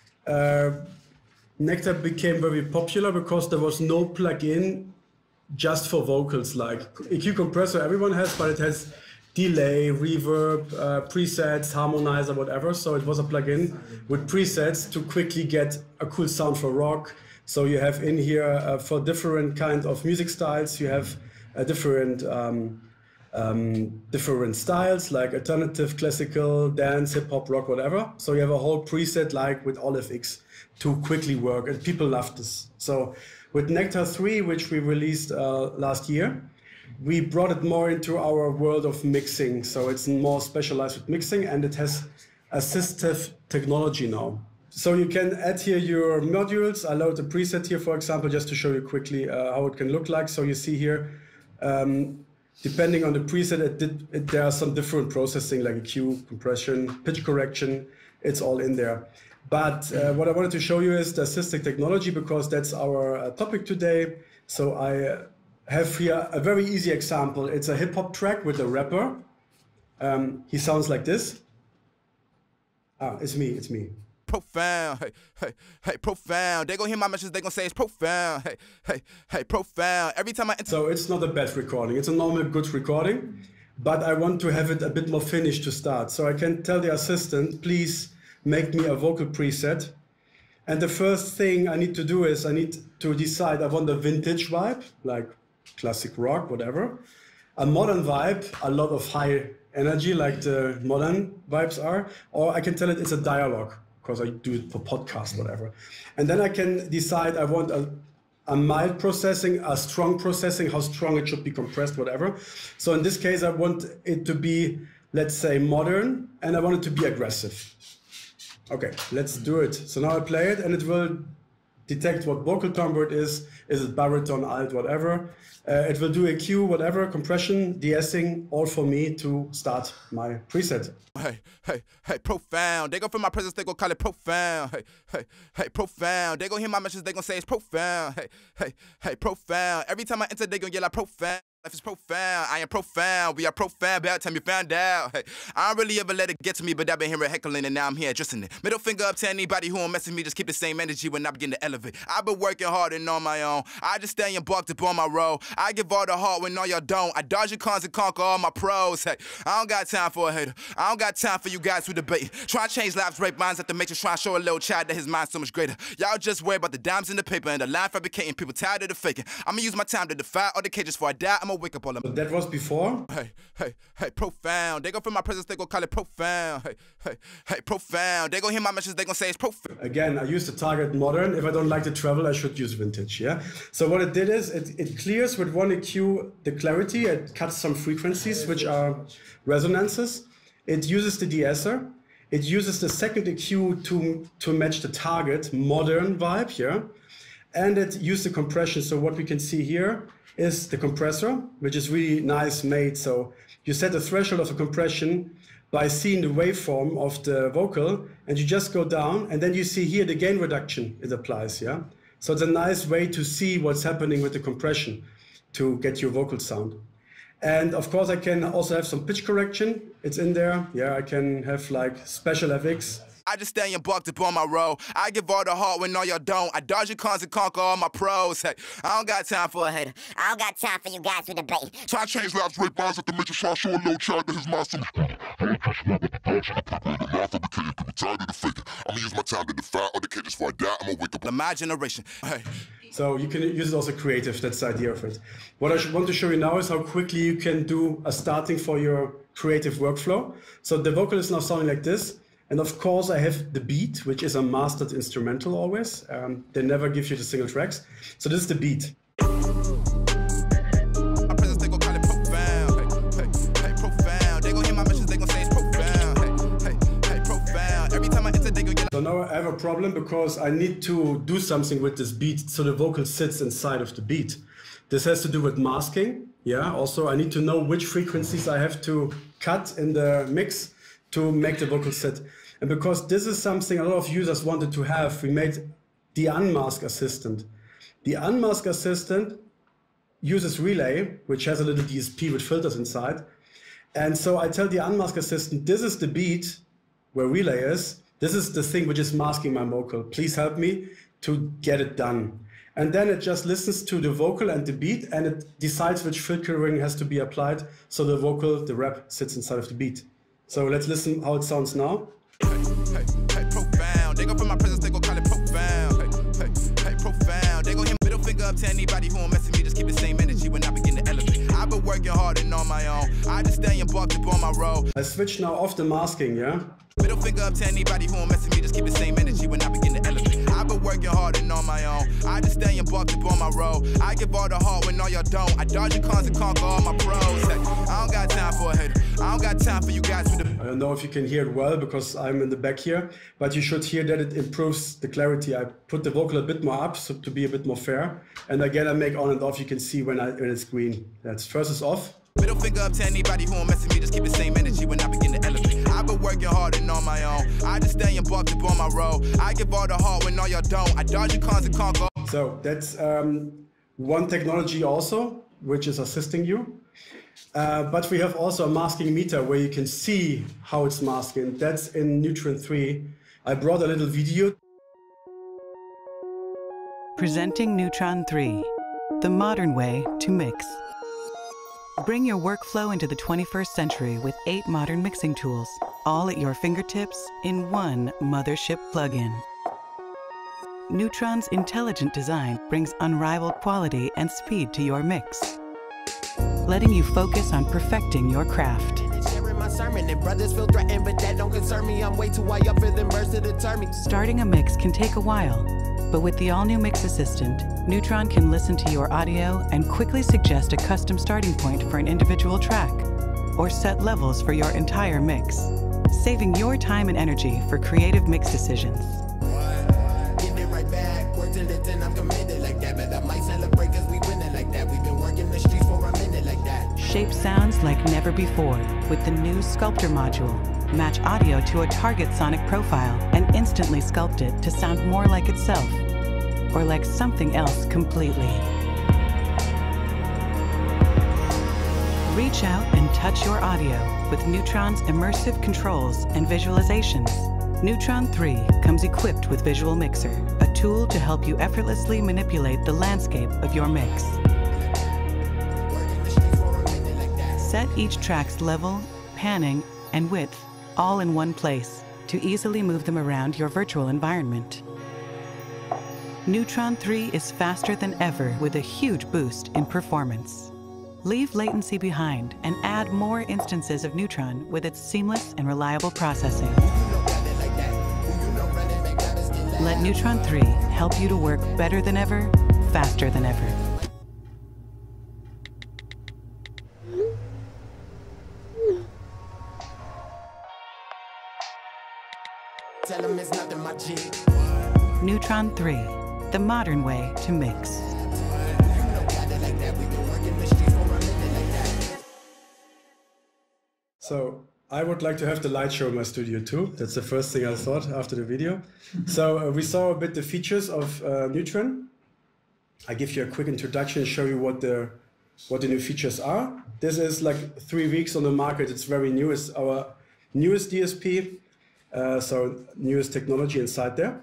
Nectar became very popular because there was no plugin just for vocals. Like EQ compressor everyone has, but it has delay, reverb, presets, harmonizer, whatever. So it was a plugin with presets to quickly get a cool sound for rock. So you have in here for different kind of music styles, you have different styles like alternative, classical, dance, hip hop, rock, whatever. So you have a whole preset like with OLFX to quickly work, and people love this. So with Nectar 3, which we released last year, we brought it more into our world of mixing. So it's more specialized with mixing, and it has assistive technology now. So you can add here your modules. I load the preset here, for example, just to show you quickly how it can look like. So you see here, depending on the preset, there are some different processing like EQ, compression, pitch correction. It's all in there. But what I wanted to show you is the assistive technology because that's our topic today. So I have here a very easy example. It's a hip hop track with a rapper. He sounds like this. It's me. Profound, hey, profound. They gonna hear my message, they gonna say it's profound, hey, profound. Every time I enter. So it's not a bad recording. It's a normal good recording, but I want to have it a bit more finished to start. So I can tell the assistant, please make me a vocal preset. And the first thing I need to do is I need to decide I want a vintage vibe, like classic rock, whatever. A modern vibe, a lot of high energy, like the modern vibes are. Or I can tell it it's a dialogue, because I do it for podcasts, whatever. And then I can decide I want a mild processing, a strong processing, how strong it should be compressed, whatever. So in this case, I want it to be, let's say, modern, and I want it to be aggressive. Okay, let's do it. So now I play it, and it will detect what vocal timbre it is it baritone, alt, whatever. It will do EQ, whatever, compression, de-essing, all for me to start my preset. Hey, profound. They go from my presence, they gon' call it profound. Hey, profound. They gon' hear my message, they gon' say it's profound. Hey, profound. Every time I enter, they gon' yell like profound. Life is profound, I am profound, we are profound, by the time you found out. Hey, I don't really ever let it get to me, but I've been hearing heckling and now I'm here addressing it. Middle finger up to anybody who won't mess with me, just keep the same energy when I begin to elevate. I've been working hard and on my own, I just stay embarked up on my road. I give all the heart when all y'all don't. I dodge your cons and conquer all my pros. Hey, I don't got time for a hater, I don't got time for you guys who debate. Try to change lives, rape minds at the matrix, try to show a little child that his mind's so much greater. Y'all just worry about the dimes in the paper and the line fabricating, people tired of the faking. I'ma use my time to defy all the cages before I die, I'ma I'ma wake up all So that was before. Hey, profound. They go from my presence, they gon' call it profound. Hey, profound. They gon' hear my message, they gon' say it's profound. Again, I use the target modern. If I don't like the treble, I should use vintage, yeah? So what it did is, it clears with one EQ the clarity, it cuts some frequencies, which are resonances. It uses the de-esser. It uses the second EQ to match the target modern vibe, yeah? And it used the compression. So what we can see here is the compressor, which is really nice made. So you set the threshold of the compression by seeing the waveform of the vocal, and you just go down, and then you see here the gain reduction it applies, yeah? So it's a nice way to see what's happening with the compression to get your vocal sound. And of course I can also have some pitch correction. It's in there. Yeah, I can have like special FX. I just stay embarked up on my road. I give all the heart when all y'all don't. I dodge your cons and conquer all my pros. Hey, I don't got time for a hater. I don't got time for you guys with debate. Try to change lives, break bonds at the major shot, show a little child that his master. I'ma use my time to defy all the cages before I die. I'ma wake up. My generation. Hey. So you can use it also creative, that's the idea of it. What I want to show you now is how quickly you can do a starting for your creative workflow. So the vocal is now sounding like this. And of course I have the beat, which is a mastered instrumental always. They never give you the single tracks. So this is the beat. My presence, they gon' call it profound. Hey, profound. They gon' hear my message, they gon' say it's profound. Hey, profound. Every time I enter, they gon' get. So now I have a problem because I need to do something with this beat so the vocal sits inside of the beat. This has to do with masking. Yeah, also I need to know which frequencies I have to cut in the mix to make the vocal sit. And because this is something a lot of users wanted to have, we made the Unmask Assistant. The Unmask Assistant uses Relay, which has a little DSP with filters inside. And so I tell the Unmask Assistant, this is the beat where Relay is. This is the thing which is masking my vocal. Please help me to get it done. And then it just listens to the vocal and the beat, and it decides which filtering has to be applied so the vocal, the rap, sits inside of the beat. So let's listen how it sounds now. Hey, profound. They go from my presence, they gon' call it profound. Hey, profound. They gon' hit middle finger up to anybody who won't mess with me. Just keep the same energy when I begin to elevate. I've been working hard and on my own. I just stay embarked up on my road. I switch now off the masking, yeah? Middle finger up to anybody who won't mess with me. Just keep the same energy when I begin to elevate. I've been working hard and on my own. I just stay embarked up on my road. I give all the heart when all y'all don't. I dodge your cons and conquer all my pros. Hey, I don't got time for a hater. I don't got time for you guys with the. I don't know if you can hear it well because I'm in the back here, but you should hear that it improves the clarity. I put the vocal a bit more up so to be a bit more fair. And again, I make on and off. You can see when it's green. That's first is off. Middle finger up to anybody who won't mess with me. Just keep the same energy when I begin to elevate. I've been working hard and on my own. I just stay embarked up on my road. I give all the heart when all y'all don't. I dodge your cons and conquer. So that's one technology also, which is assisting you. But we have also a masking meter where you can see how it's masking. That's in Neutron 3. I brought a little video. Presenting Neutron 3, the modern way to mix. Bring your workflow into the 21st century with 8 modern mixing tools, all at your fingertips in one mothership plugin. Neutron's intelligent design brings unrivaled quality and speed to your mix, letting you focus on perfecting your craft. Starting a mix can take a while, but with the all-new Mix Assistant, Neutron can listen to your audio and quickly suggest a custom starting point for an individual track, or set levels for your entire mix, saving your time and energy for creative mix decisions. Shape sounds like never before with the new Sculptor module. Match audio to a target sonic profile and instantly sculpt it to sound more like itself, or like something else completely. Reach out and touch your audio with Neutron's immersive controls and visualizations. Neutron 3 comes equipped with Visual Mixer, a tool to help you effortlessly manipulate the landscape of your mix. Set each track's level, panning, and width all in one place to easily move them around your virtual environment. Neutron 3 is faster than ever with a huge boost in performance. Leave latency behind and add more instances of Neutron with its seamless and reliable processing. Let Neutron 3 help you to work better than ever, faster than ever. Tell them it's nothing, my G. Neutron 3, the modern way to mix. So I would like to have the light show in my studio too. That's the first thing I thought after the video. So we saw a bit the features of Neutron. I give you a quick introduction and show you what the new features are. This is like 3 weeks on the market. It's very new. It's our newest DSP, so newest technology inside there.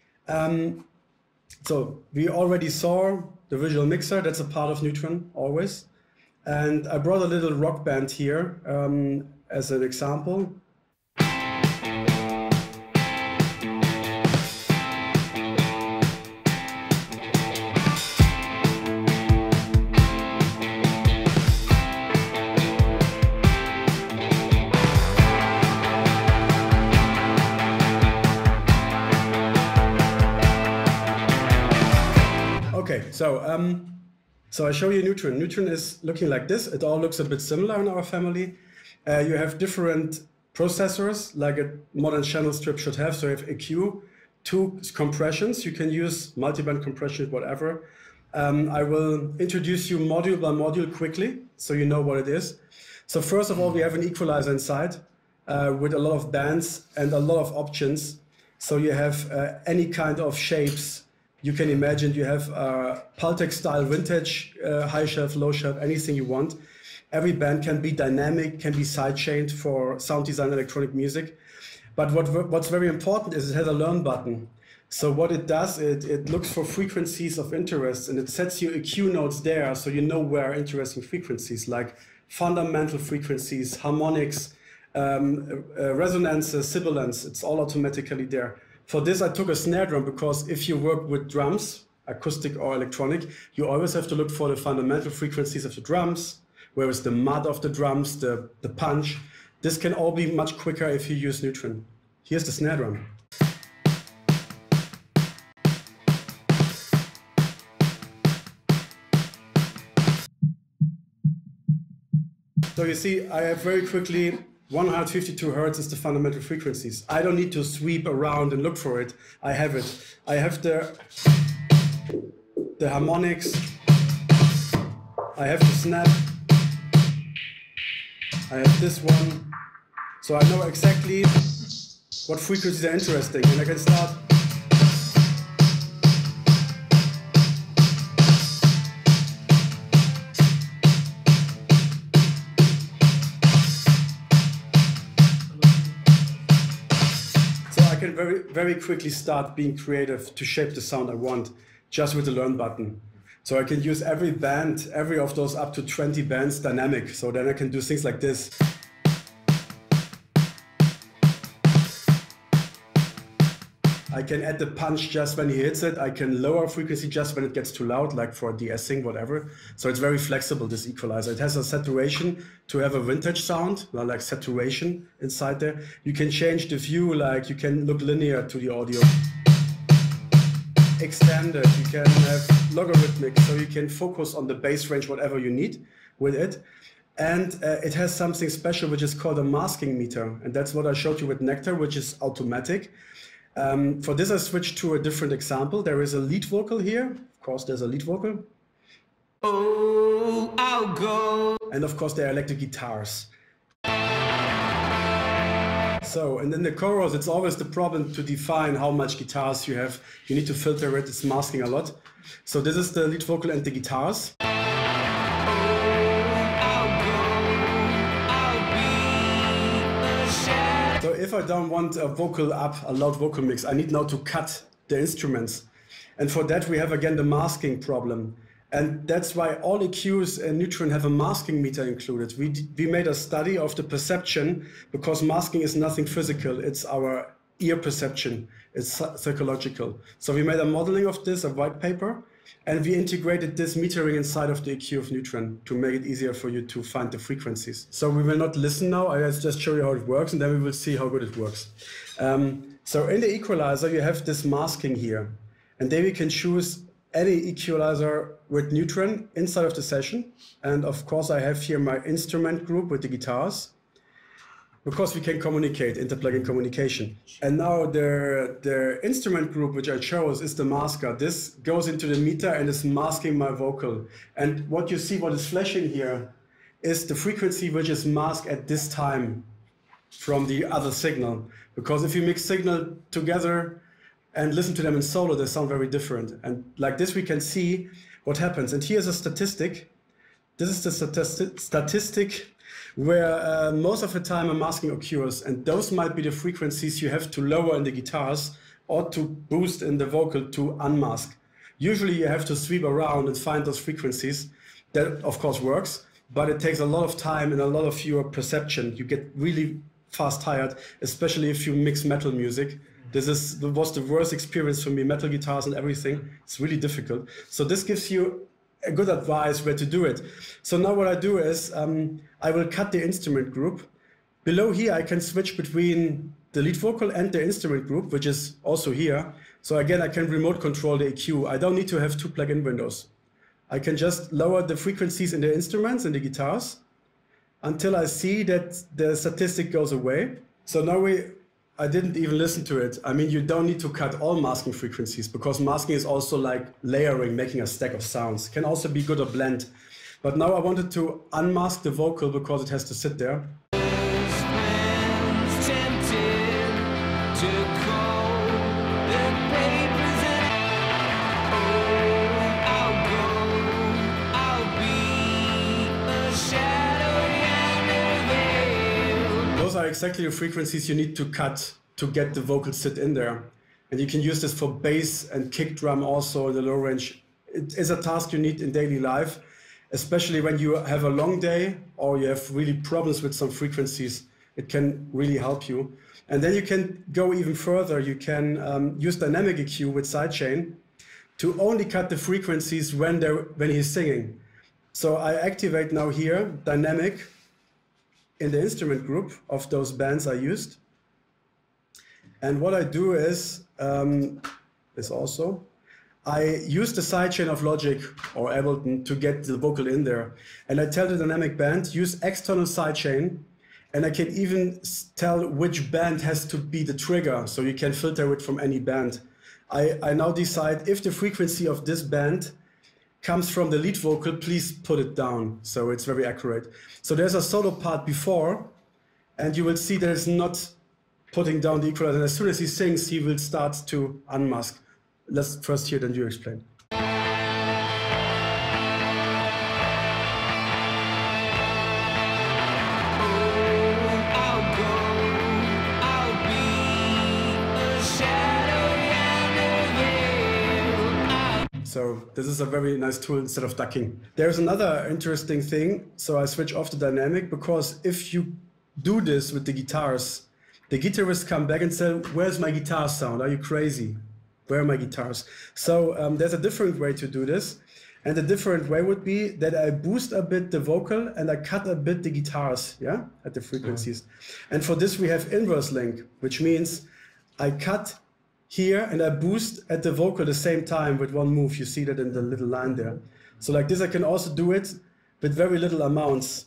So we already saw the visual mixer. That's a part of Neutron always. And I brought a little rock band here as an example. Okay, so I show you Neutron. Neutron is looking like this. It all looks a bit similar in our family. You have different processors like a modern channel strip should have. So you have EQ, 2 compressions. You can use multiband compression, whatever. I will introduce you module by module quickly so you know what it is. So first of all, we have an equalizer inside with a lot of bands and a lot of options. So you have any kind of shapes. You can imagine you have Pultec style vintage, high shelf, low shelf, anything you want. Every band can be dynamic, can be sidechained for sound design, electronic music. But what's very important is it has a learn button. So what it does, it looks for frequencies of interest and it sets you EQ nodes there so you know where interesting frequencies like fundamental frequencies, harmonics, resonances, sibilance, it's all automatically there. For this, I took a snare drum because if you work with drums, acoustic or electronic, you always have to look for the fundamental frequencies of the drums, where is the mud of the drums, the punch. This can all be much quicker if you use Neutron. Here's the snare drum. So you see, I have very quickly 152 hertz is the fundamental frequencies. I don't need to sweep around and look for it. I have it. I have the harmonics. I have the snap. I have this one. So I know exactly what frequencies are interesting and I can start. I can very quickly start being creative to shape the sound I want just with the learn button. So I can use every band, every of those up to 20 bands dynamic. So then I can do things like this. I can add the punch just when he hits it. I can lower frequency just when it gets too loud, like for de-essing, whatever. So it's very flexible, this equalizer. It has a saturation to have a vintage sound, like saturation inside there. You can change the view, like you can look linear to the audio. Extended, you can have logarithmic, so you can focus on the bass range, whatever you need with it. And it has something special, which is called a masking meter. And that's what I showed you with Nectar, which is automatic. For this, I switched to a different example. There is a lead vocal here. Of course, there's a lead vocal. Oh, I'll go. And of course, there are electric guitars. So, and in the chorus, it's always the problem to define how much guitars you have. You need to filter it. It's masking a lot. So this is the lead vocal and the guitars. So if I don't want a vocal up, a loud vocal mix, I need now to cut the instruments. And for that, we have again the masking problem. And that's why all EQs in Neutron have a masking meter included. We made a study of the perception because masking is nothing physical. It's our ear perception. It's psychological. So we made a modeling of this, a white paper. And we integrated this metering inside of the EQ of Neutron to make it easier for you to find the frequencies. So we will not listen now. I'll just show you how it works, and then we will see how good it works. So in the equalizer, you have this masking here. And then we can choose any equalizer with Neutron inside of the session. And of course, I have here my instrument group with the guitars, because we can communicate, inter-plugin communication. And now the instrument group which I chose is the masker. This goes into the meter and is masking my vocal. And what you see, what is flashing here, is the frequency which is masked at this time from the other signal. Because if you mix signal together and listen to them in solo, they sound very different. And like this, we can see what happens. And here's a statistic. This is the statistic where most of the time a masking occurs, and those might be the frequencies you have to lower in the guitars or to boost in the vocal to unmask. Usually you have to sweep around and find those frequencies. That of course works, but it takes a lot of time and a lot of your perception. You get really fast tired, especially if you mix metal music. This was the worst experience for me, metal guitars and everything. It's really difficult. So this gives you a good advice where to do it. So now what I do is I will cut the instrument group. Below here, I can switch between the lead vocal and the instrument group, which is also here. So again, I can remote control the EQ. I don't need to have two plugin windows. I can just lower the frequencies in the instruments and the guitars until I see that the statistic goes away. So now I didn't even listen to it. I mean, you don't need to cut all masking frequencies, because masking is also like layering, making a stack of sounds. Can also be good or blend. But now I wanted to unmask the vocal because it has to sit there. Those are exactly the frequencies you need to cut to get the vocal sit in there. And you can use this for bass and kick drum also in the low range. It is a task you need in daily life, especially when you have a long day or you have really problems with some frequencies. It can really help you. And then you can go even further. You can use dynamic EQ with sidechain to only cut the frequencies when he's singing. So I activate now here dynamic in the instrument group of those bands I used. And what I do is I use the sidechain of Logic or Ableton to get the vocal in there. And I tell the dynamic band, use external sidechain, and I can even tell which band has to be the trigger, so you can filter it from any band. I now decide if the frequency of this band comes from the lead vocal, please put it down. So it's very accurate. So there's a solo part before, and you will see that it's not putting down the equalizer. And as soon as he sings, he will start to unmask. Let's first hear, then you explain. So this is a very nice tool instead of ducking. There's another interesting thing. So I switch off the dynamic, because if you do this with the guitars, the guitarists come back and say, where's my guitar sound? Are you crazy? Where are my guitars? So there's a different way to do this. And the different way would be that I boost a bit the vocal and I cut a bit the guitars, yeah, at the frequencies. And for this we have inverse link, which means I cut here and I boost at the vocal the same time with one move. You see that in the little line there. So like this, I can also do it with very little amounts.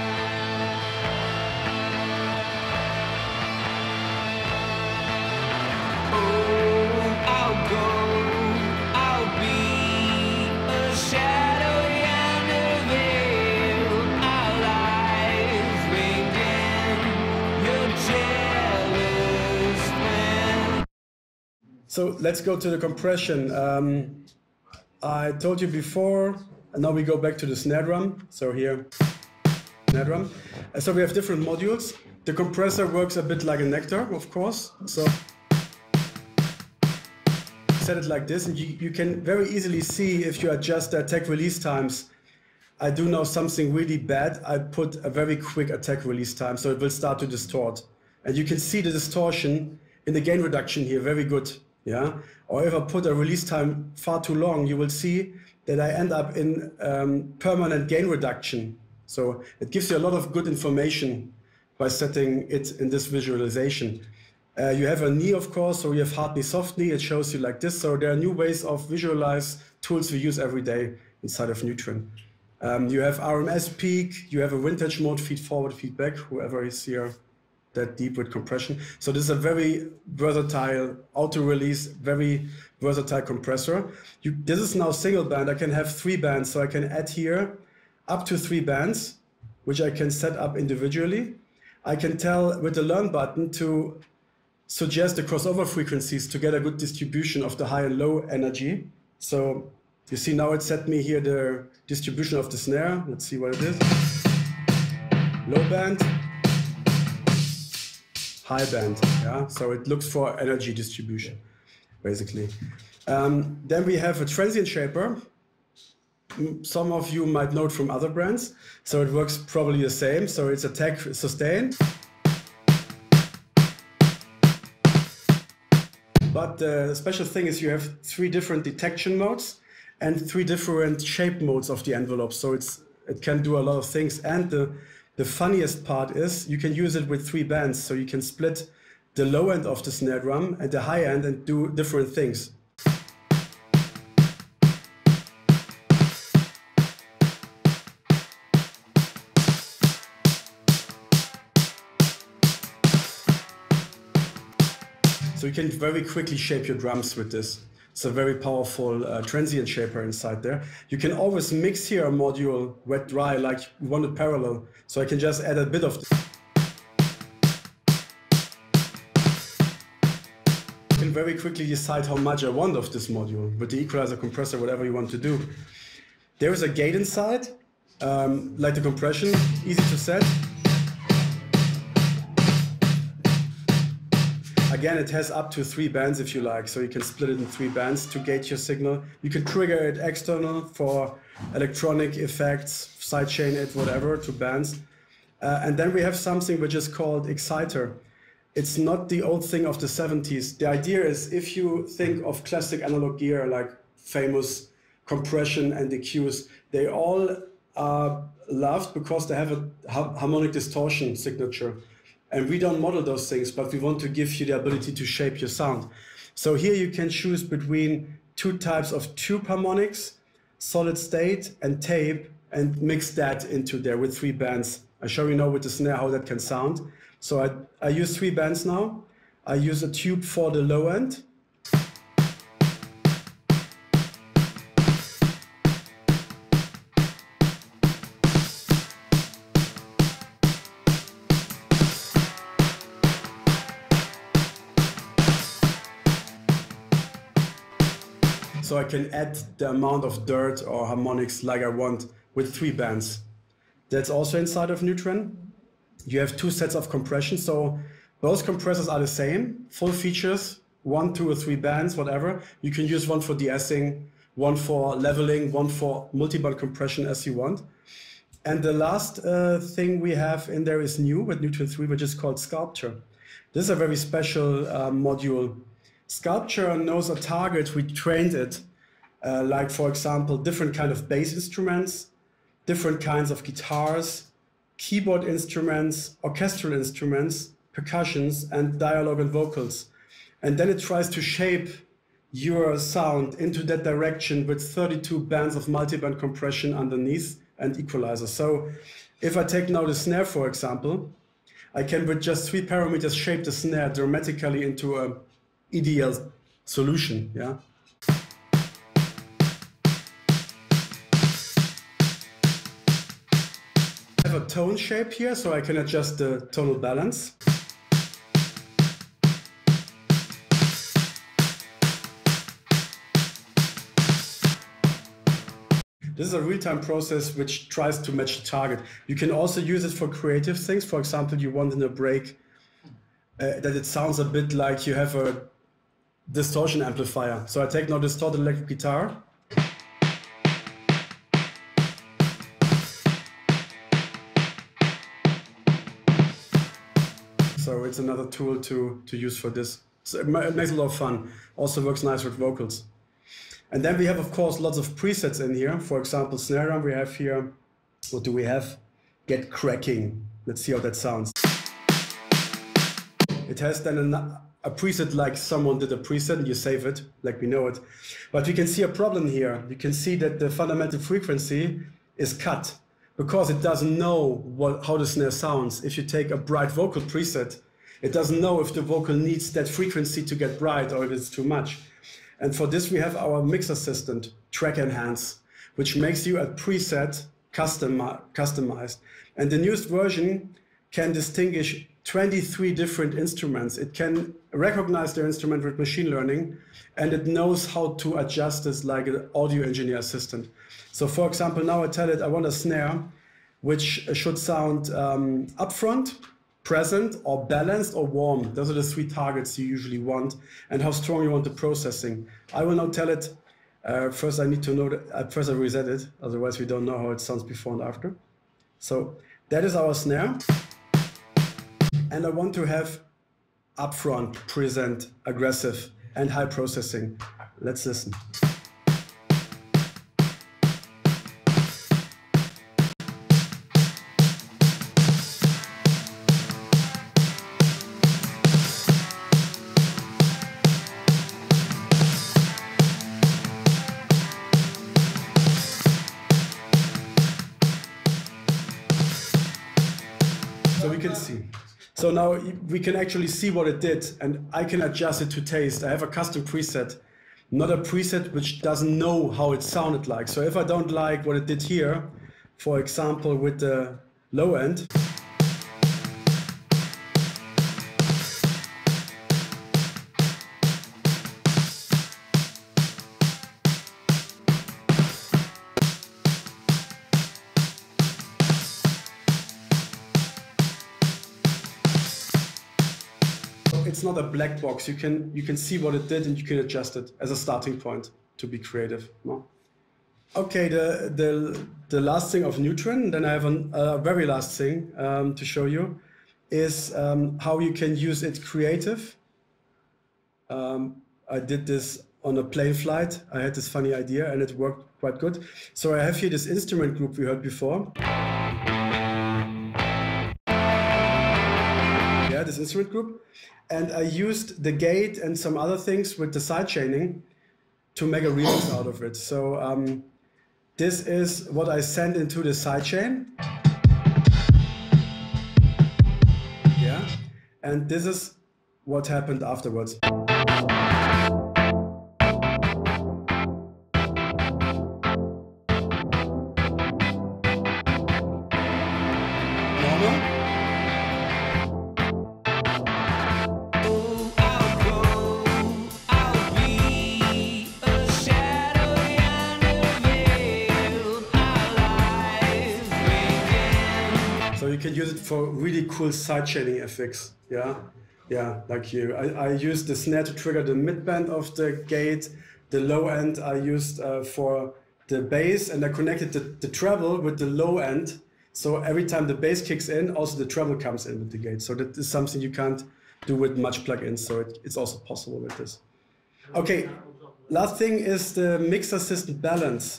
So let's go to the compression. I told you before, and now we go back to the snare drum. So here, snare drum. So we have different modules. The compressor works a bit like a Nectar, of course. So set it like this, and you can very easily see if you adjust the attack release times. I do now something really bad. I put a very quick attack release time, so it will start to distort. And you can see the distortion in the gain reduction here, very good. Yeah, or if I put a release time far too long, you will see that I end up in permanent gain reduction. So it gives you a lot of good information by setting it in this visualization. You have a knee, of course, so you have hard knee, soft knee. It shows you like this. So there are new ways of visualize tools we use every day inside of Neutron. You have RMS peak. You have a vintage mode, feed forward, feedback, whoever is here that deep with compression. So this is a very versatile auto-release, very versatile compressor. This is now single band. I can have 3 bands, so I can add here up to 3 bands, which I can set up individually. I can tell with the learn button to suggest the crossover frequencies to get a good distribution of the high and low energy. So you see now it set me here the distribution of the snare. Let's see what it is. Low band, high band, yeah. So it looks for energy distribution, basically. Then we have a transient shaper. Some of you might know it from other brands. So it works probably the same. So it's attack, sustain. But the special thing is you have 3 different detection modes and 3 different shape modes of the envelope. So it can do a lot of things. And the funniest part is you can use it with 3 bands. So you can split the low end of the snare drum and the high end and do different things. So you can very quickly shape your drums with this. It's a very powerful transient shaper inside there. You can always mix here a module wet-dry like you want it parallel. So I can just add a bit of this. You can very quickly decide how much I want of this module with the equalizer, compressor, whatever you want to do. There is a gate inside, like the compression, easy to set. Again, it has up to 3 bands if you like, so you can split it in 3 bands to gate your signal. You can trigger it external for electronic effects, sidechain it, whatever, to bands. And then we have something which is called exciter. It's not the old thing of the 70s. The idea is if you think of classic analog gear like famous compression and EQs, they all are loved because they have a harmonic distortion signature. And we don't model those things, but we want to give you the ability to shape your sound. So here you can choose between 2 types of tube harmonics, solid state and tape, and mix that into there with 3 bands. I show you now with the snare how that can sound. So I use 3 bands now. I use a tube for the low end. So I can add the amount of dirt or harmonics like I want with 3 bands. That's also inside of Neutron. You have 2 sets of compression. So both compressors are the same, full features, 1, 2 or 3 bands, whatever. You can use one for de-essing, one for leveling, one for multi-band compression as you want. And the last thing we have in there is new with Neutron 3, which is called Sculpture. This is a very special module. Sculpture knows a target. We trained it, like for example, different kind of bass instruments, different kinds of guitars, keyboard instruments, orchestral instruments, percussions, and dialogue and vocals. And then it tries to shape your sound into that direction with 32 bands of multi-band compression underneath and equalizer. So if I take now the snare, for example, I can with just 3 parameters shape the snare dramatically into a ideal solution, yeah. I have a tone shape here, so I can adjust the tonal balance. This is a real-time process which tries to match the target. You can also use it for creative things. For example, you want in a break that it sounds a bit like you have a distortion amplifier. So I take now distorted electric guitar. So it's another tool to use for this. So it makes a lot of fun. Also works nice with vocals. And then we have, of course, lots of presets in here. For example, snare drum, we have here, what do we have? Get cracking. Let's see how that sounds. It has then a preset like someone did a preset and you save it, like we know it. But we can see a problem here. You can see that the fundamental frequency is cut because it doesn't know how the snare sounds. If you take a bright vocal preset, it doesn't know if the vocal needs that frequency to get bright or if it's too much. And for this, we have our mix assistant, Track Enhance, which makes you a preset customized. And the newest version can distinguish 23 different instruments. It can recognize their instrument with machine learning, and it knows how to adjust this like an audio engineer assistant. So for example, now I tell it I want a snare which should sound upfront, present, or balanced, or warm. Those are the three targets you usually want, and how strong you want the processing. I will now tell it, first I need to know that, first I reset it, otherwise we don't know how it sounds before and after. So that is our snare. And I want to have upfront, present, aggressive, and high processing. Let's listen. So we can see. So now we can actually see what it did, and I can adjust it to taste. I have a custom preset, not a preset which doesn't know how it sounded like. So if I don't like what it did here, for example, with the low end, it's not a black box. You can see what it did and you can adjust it as a starting point to be creative. No? Okay, the last thing of Neutron, then I have a very last thing to show you, is how you can use it creative. I did this on a plane flight. I had this funny idea and it worked quite good. So I have here this instrument group we heard before. Yeah, this instrument group. And I used the gate and some other things with the sidechaining to make a remix out of it. So this is what I sent into the sidechain. Yeah, and this is what happened afterwards. So you can use it for really cool sidechaining effects, yeah? Yeah, like I used the snare to trigger the mid-band of the gate, the low end I used for the bass, and I connected the treble with the low end, so every time the bass kicks in, also the treble comes in with the gate. So that is something you can't do with much plugins, so it's also possible with this. Okay, last thing is the mix assistant balance.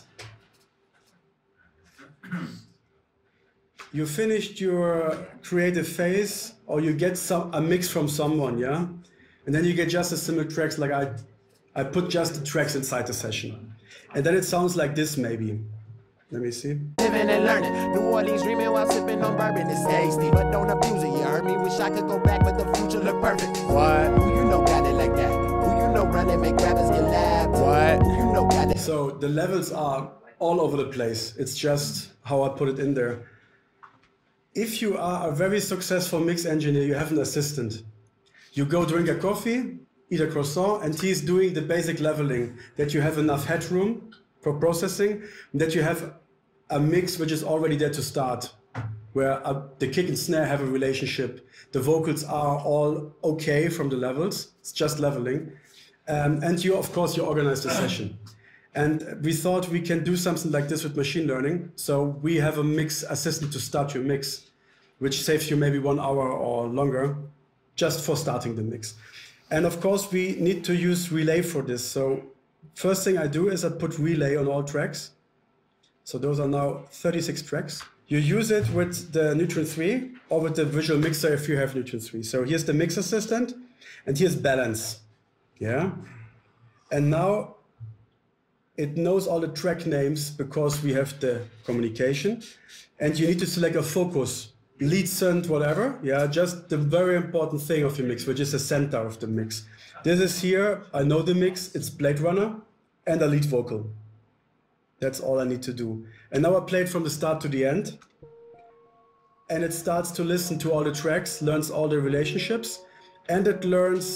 You finished your creative phase, or you get a mix from someone, yeah? And then you get just a simple tracks, like I put just the tracks inside the session. And then it sounds like this, maybe. Let me see. Living and learning, New Orleans dreaming while sipping on bourbon. It's tasty, but don't abuse it. You heard me? Wish I could go back, but the future look perfect. What? Who you know got it like that? Who you know run and make rappers get laughed? What? Who you know got it? So the levels are all over the place. It's just how I put it in there. If you are a very successful mix engineer, you have an assistant. You go drink a coffee, eat a croissant, and he's doing the basic leveling, that you have enough headroom for processing, and that you have a mix which is already there to start, where the kick and snare have a relationship. The vocals are all okay from the levels, it's just leveling. And you, of course, you organize the session. And we thought we can do something like this with machine learning. So we have a mix assistant to start your mix, which saves you maybe 1 hour or longer just for starting the mix. And of course, we need to use relay for this. So first thing I do is I put relay on all tracks. So those are now 36 tracks. You use it with the Neutron 3 or with the visual mixer if you have Neutron 3. So here's the mix assistant and here's balance. Yeah. And now it knows all the track names because we have the communication. And you need to select a focus, lead synth, whatever. Yeah, just the very important thing of your mix, which is the center of the mix. This is here, I know the mix, it's Blade Runner and a lead vocal. That's all I need to do. And now I play it from the start to the end. And it starts to listen to all the tracks, learns all the relationships, and it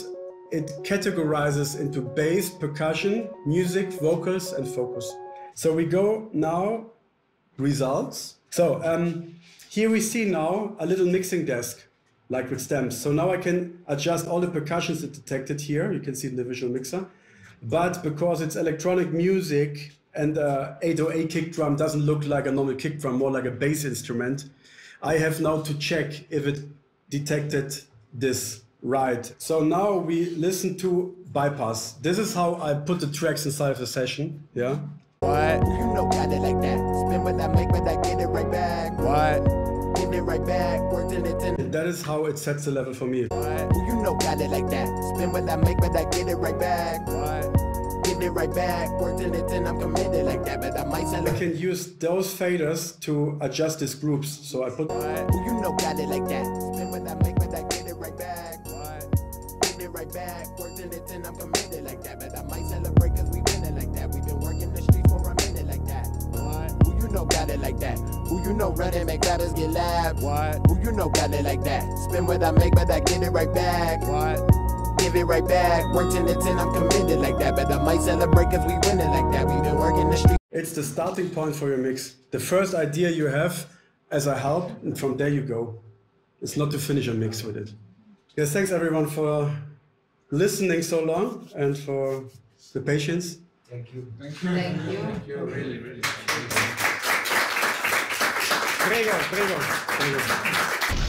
categorizes into bass, percussion, music, vocals, and focus. So we go now, results. So here we see now a little mixing desk, like with stems. So now I can adjust all the percussions it detected here. You can see in the visual mixer. But because it's electronic music and 808 kick drum doesn't look like a normal kick drum, more like a bass instrument, I have now to check if it detected this right. So now we listen to bypass. This is how I put the tracks inside of the session. Yeah. What? You know, got it like that. Spin what I make, but I get it right back. What? Get it right back. Worked in it. And that is how it sets the level for me. What? You know, got it like that. Spin what I make, but I get it right back. What? Get it right back. Worked in it, and I'm committed like that, but I might sell it. I can use those faders to adjust these groups. So I put. What? You know, got it like that. Spin what I make, but I get it right back. What? Get it right back. Worked in it, and I'm committed like that, but I might celebrate because we win it like that. We've been working the streets for a minute like that. What? Who you know got it like that? Who you know run and make rappers get laughed? What? Who you know got it like that? Spin what I make, but I get it right back. What? Give it right back. Worked in it, and I'm committed like that, but I might celebrate because we win it like that. We've been working the streets. It's the starting point for your mix. The first idea you have as a help, and from there you go. It's not to finish a mix with it. Yes, thanks everyone for listening so long and for the patience. Thank you. Thank you. Thank you. Thank you. Really, really. Prego.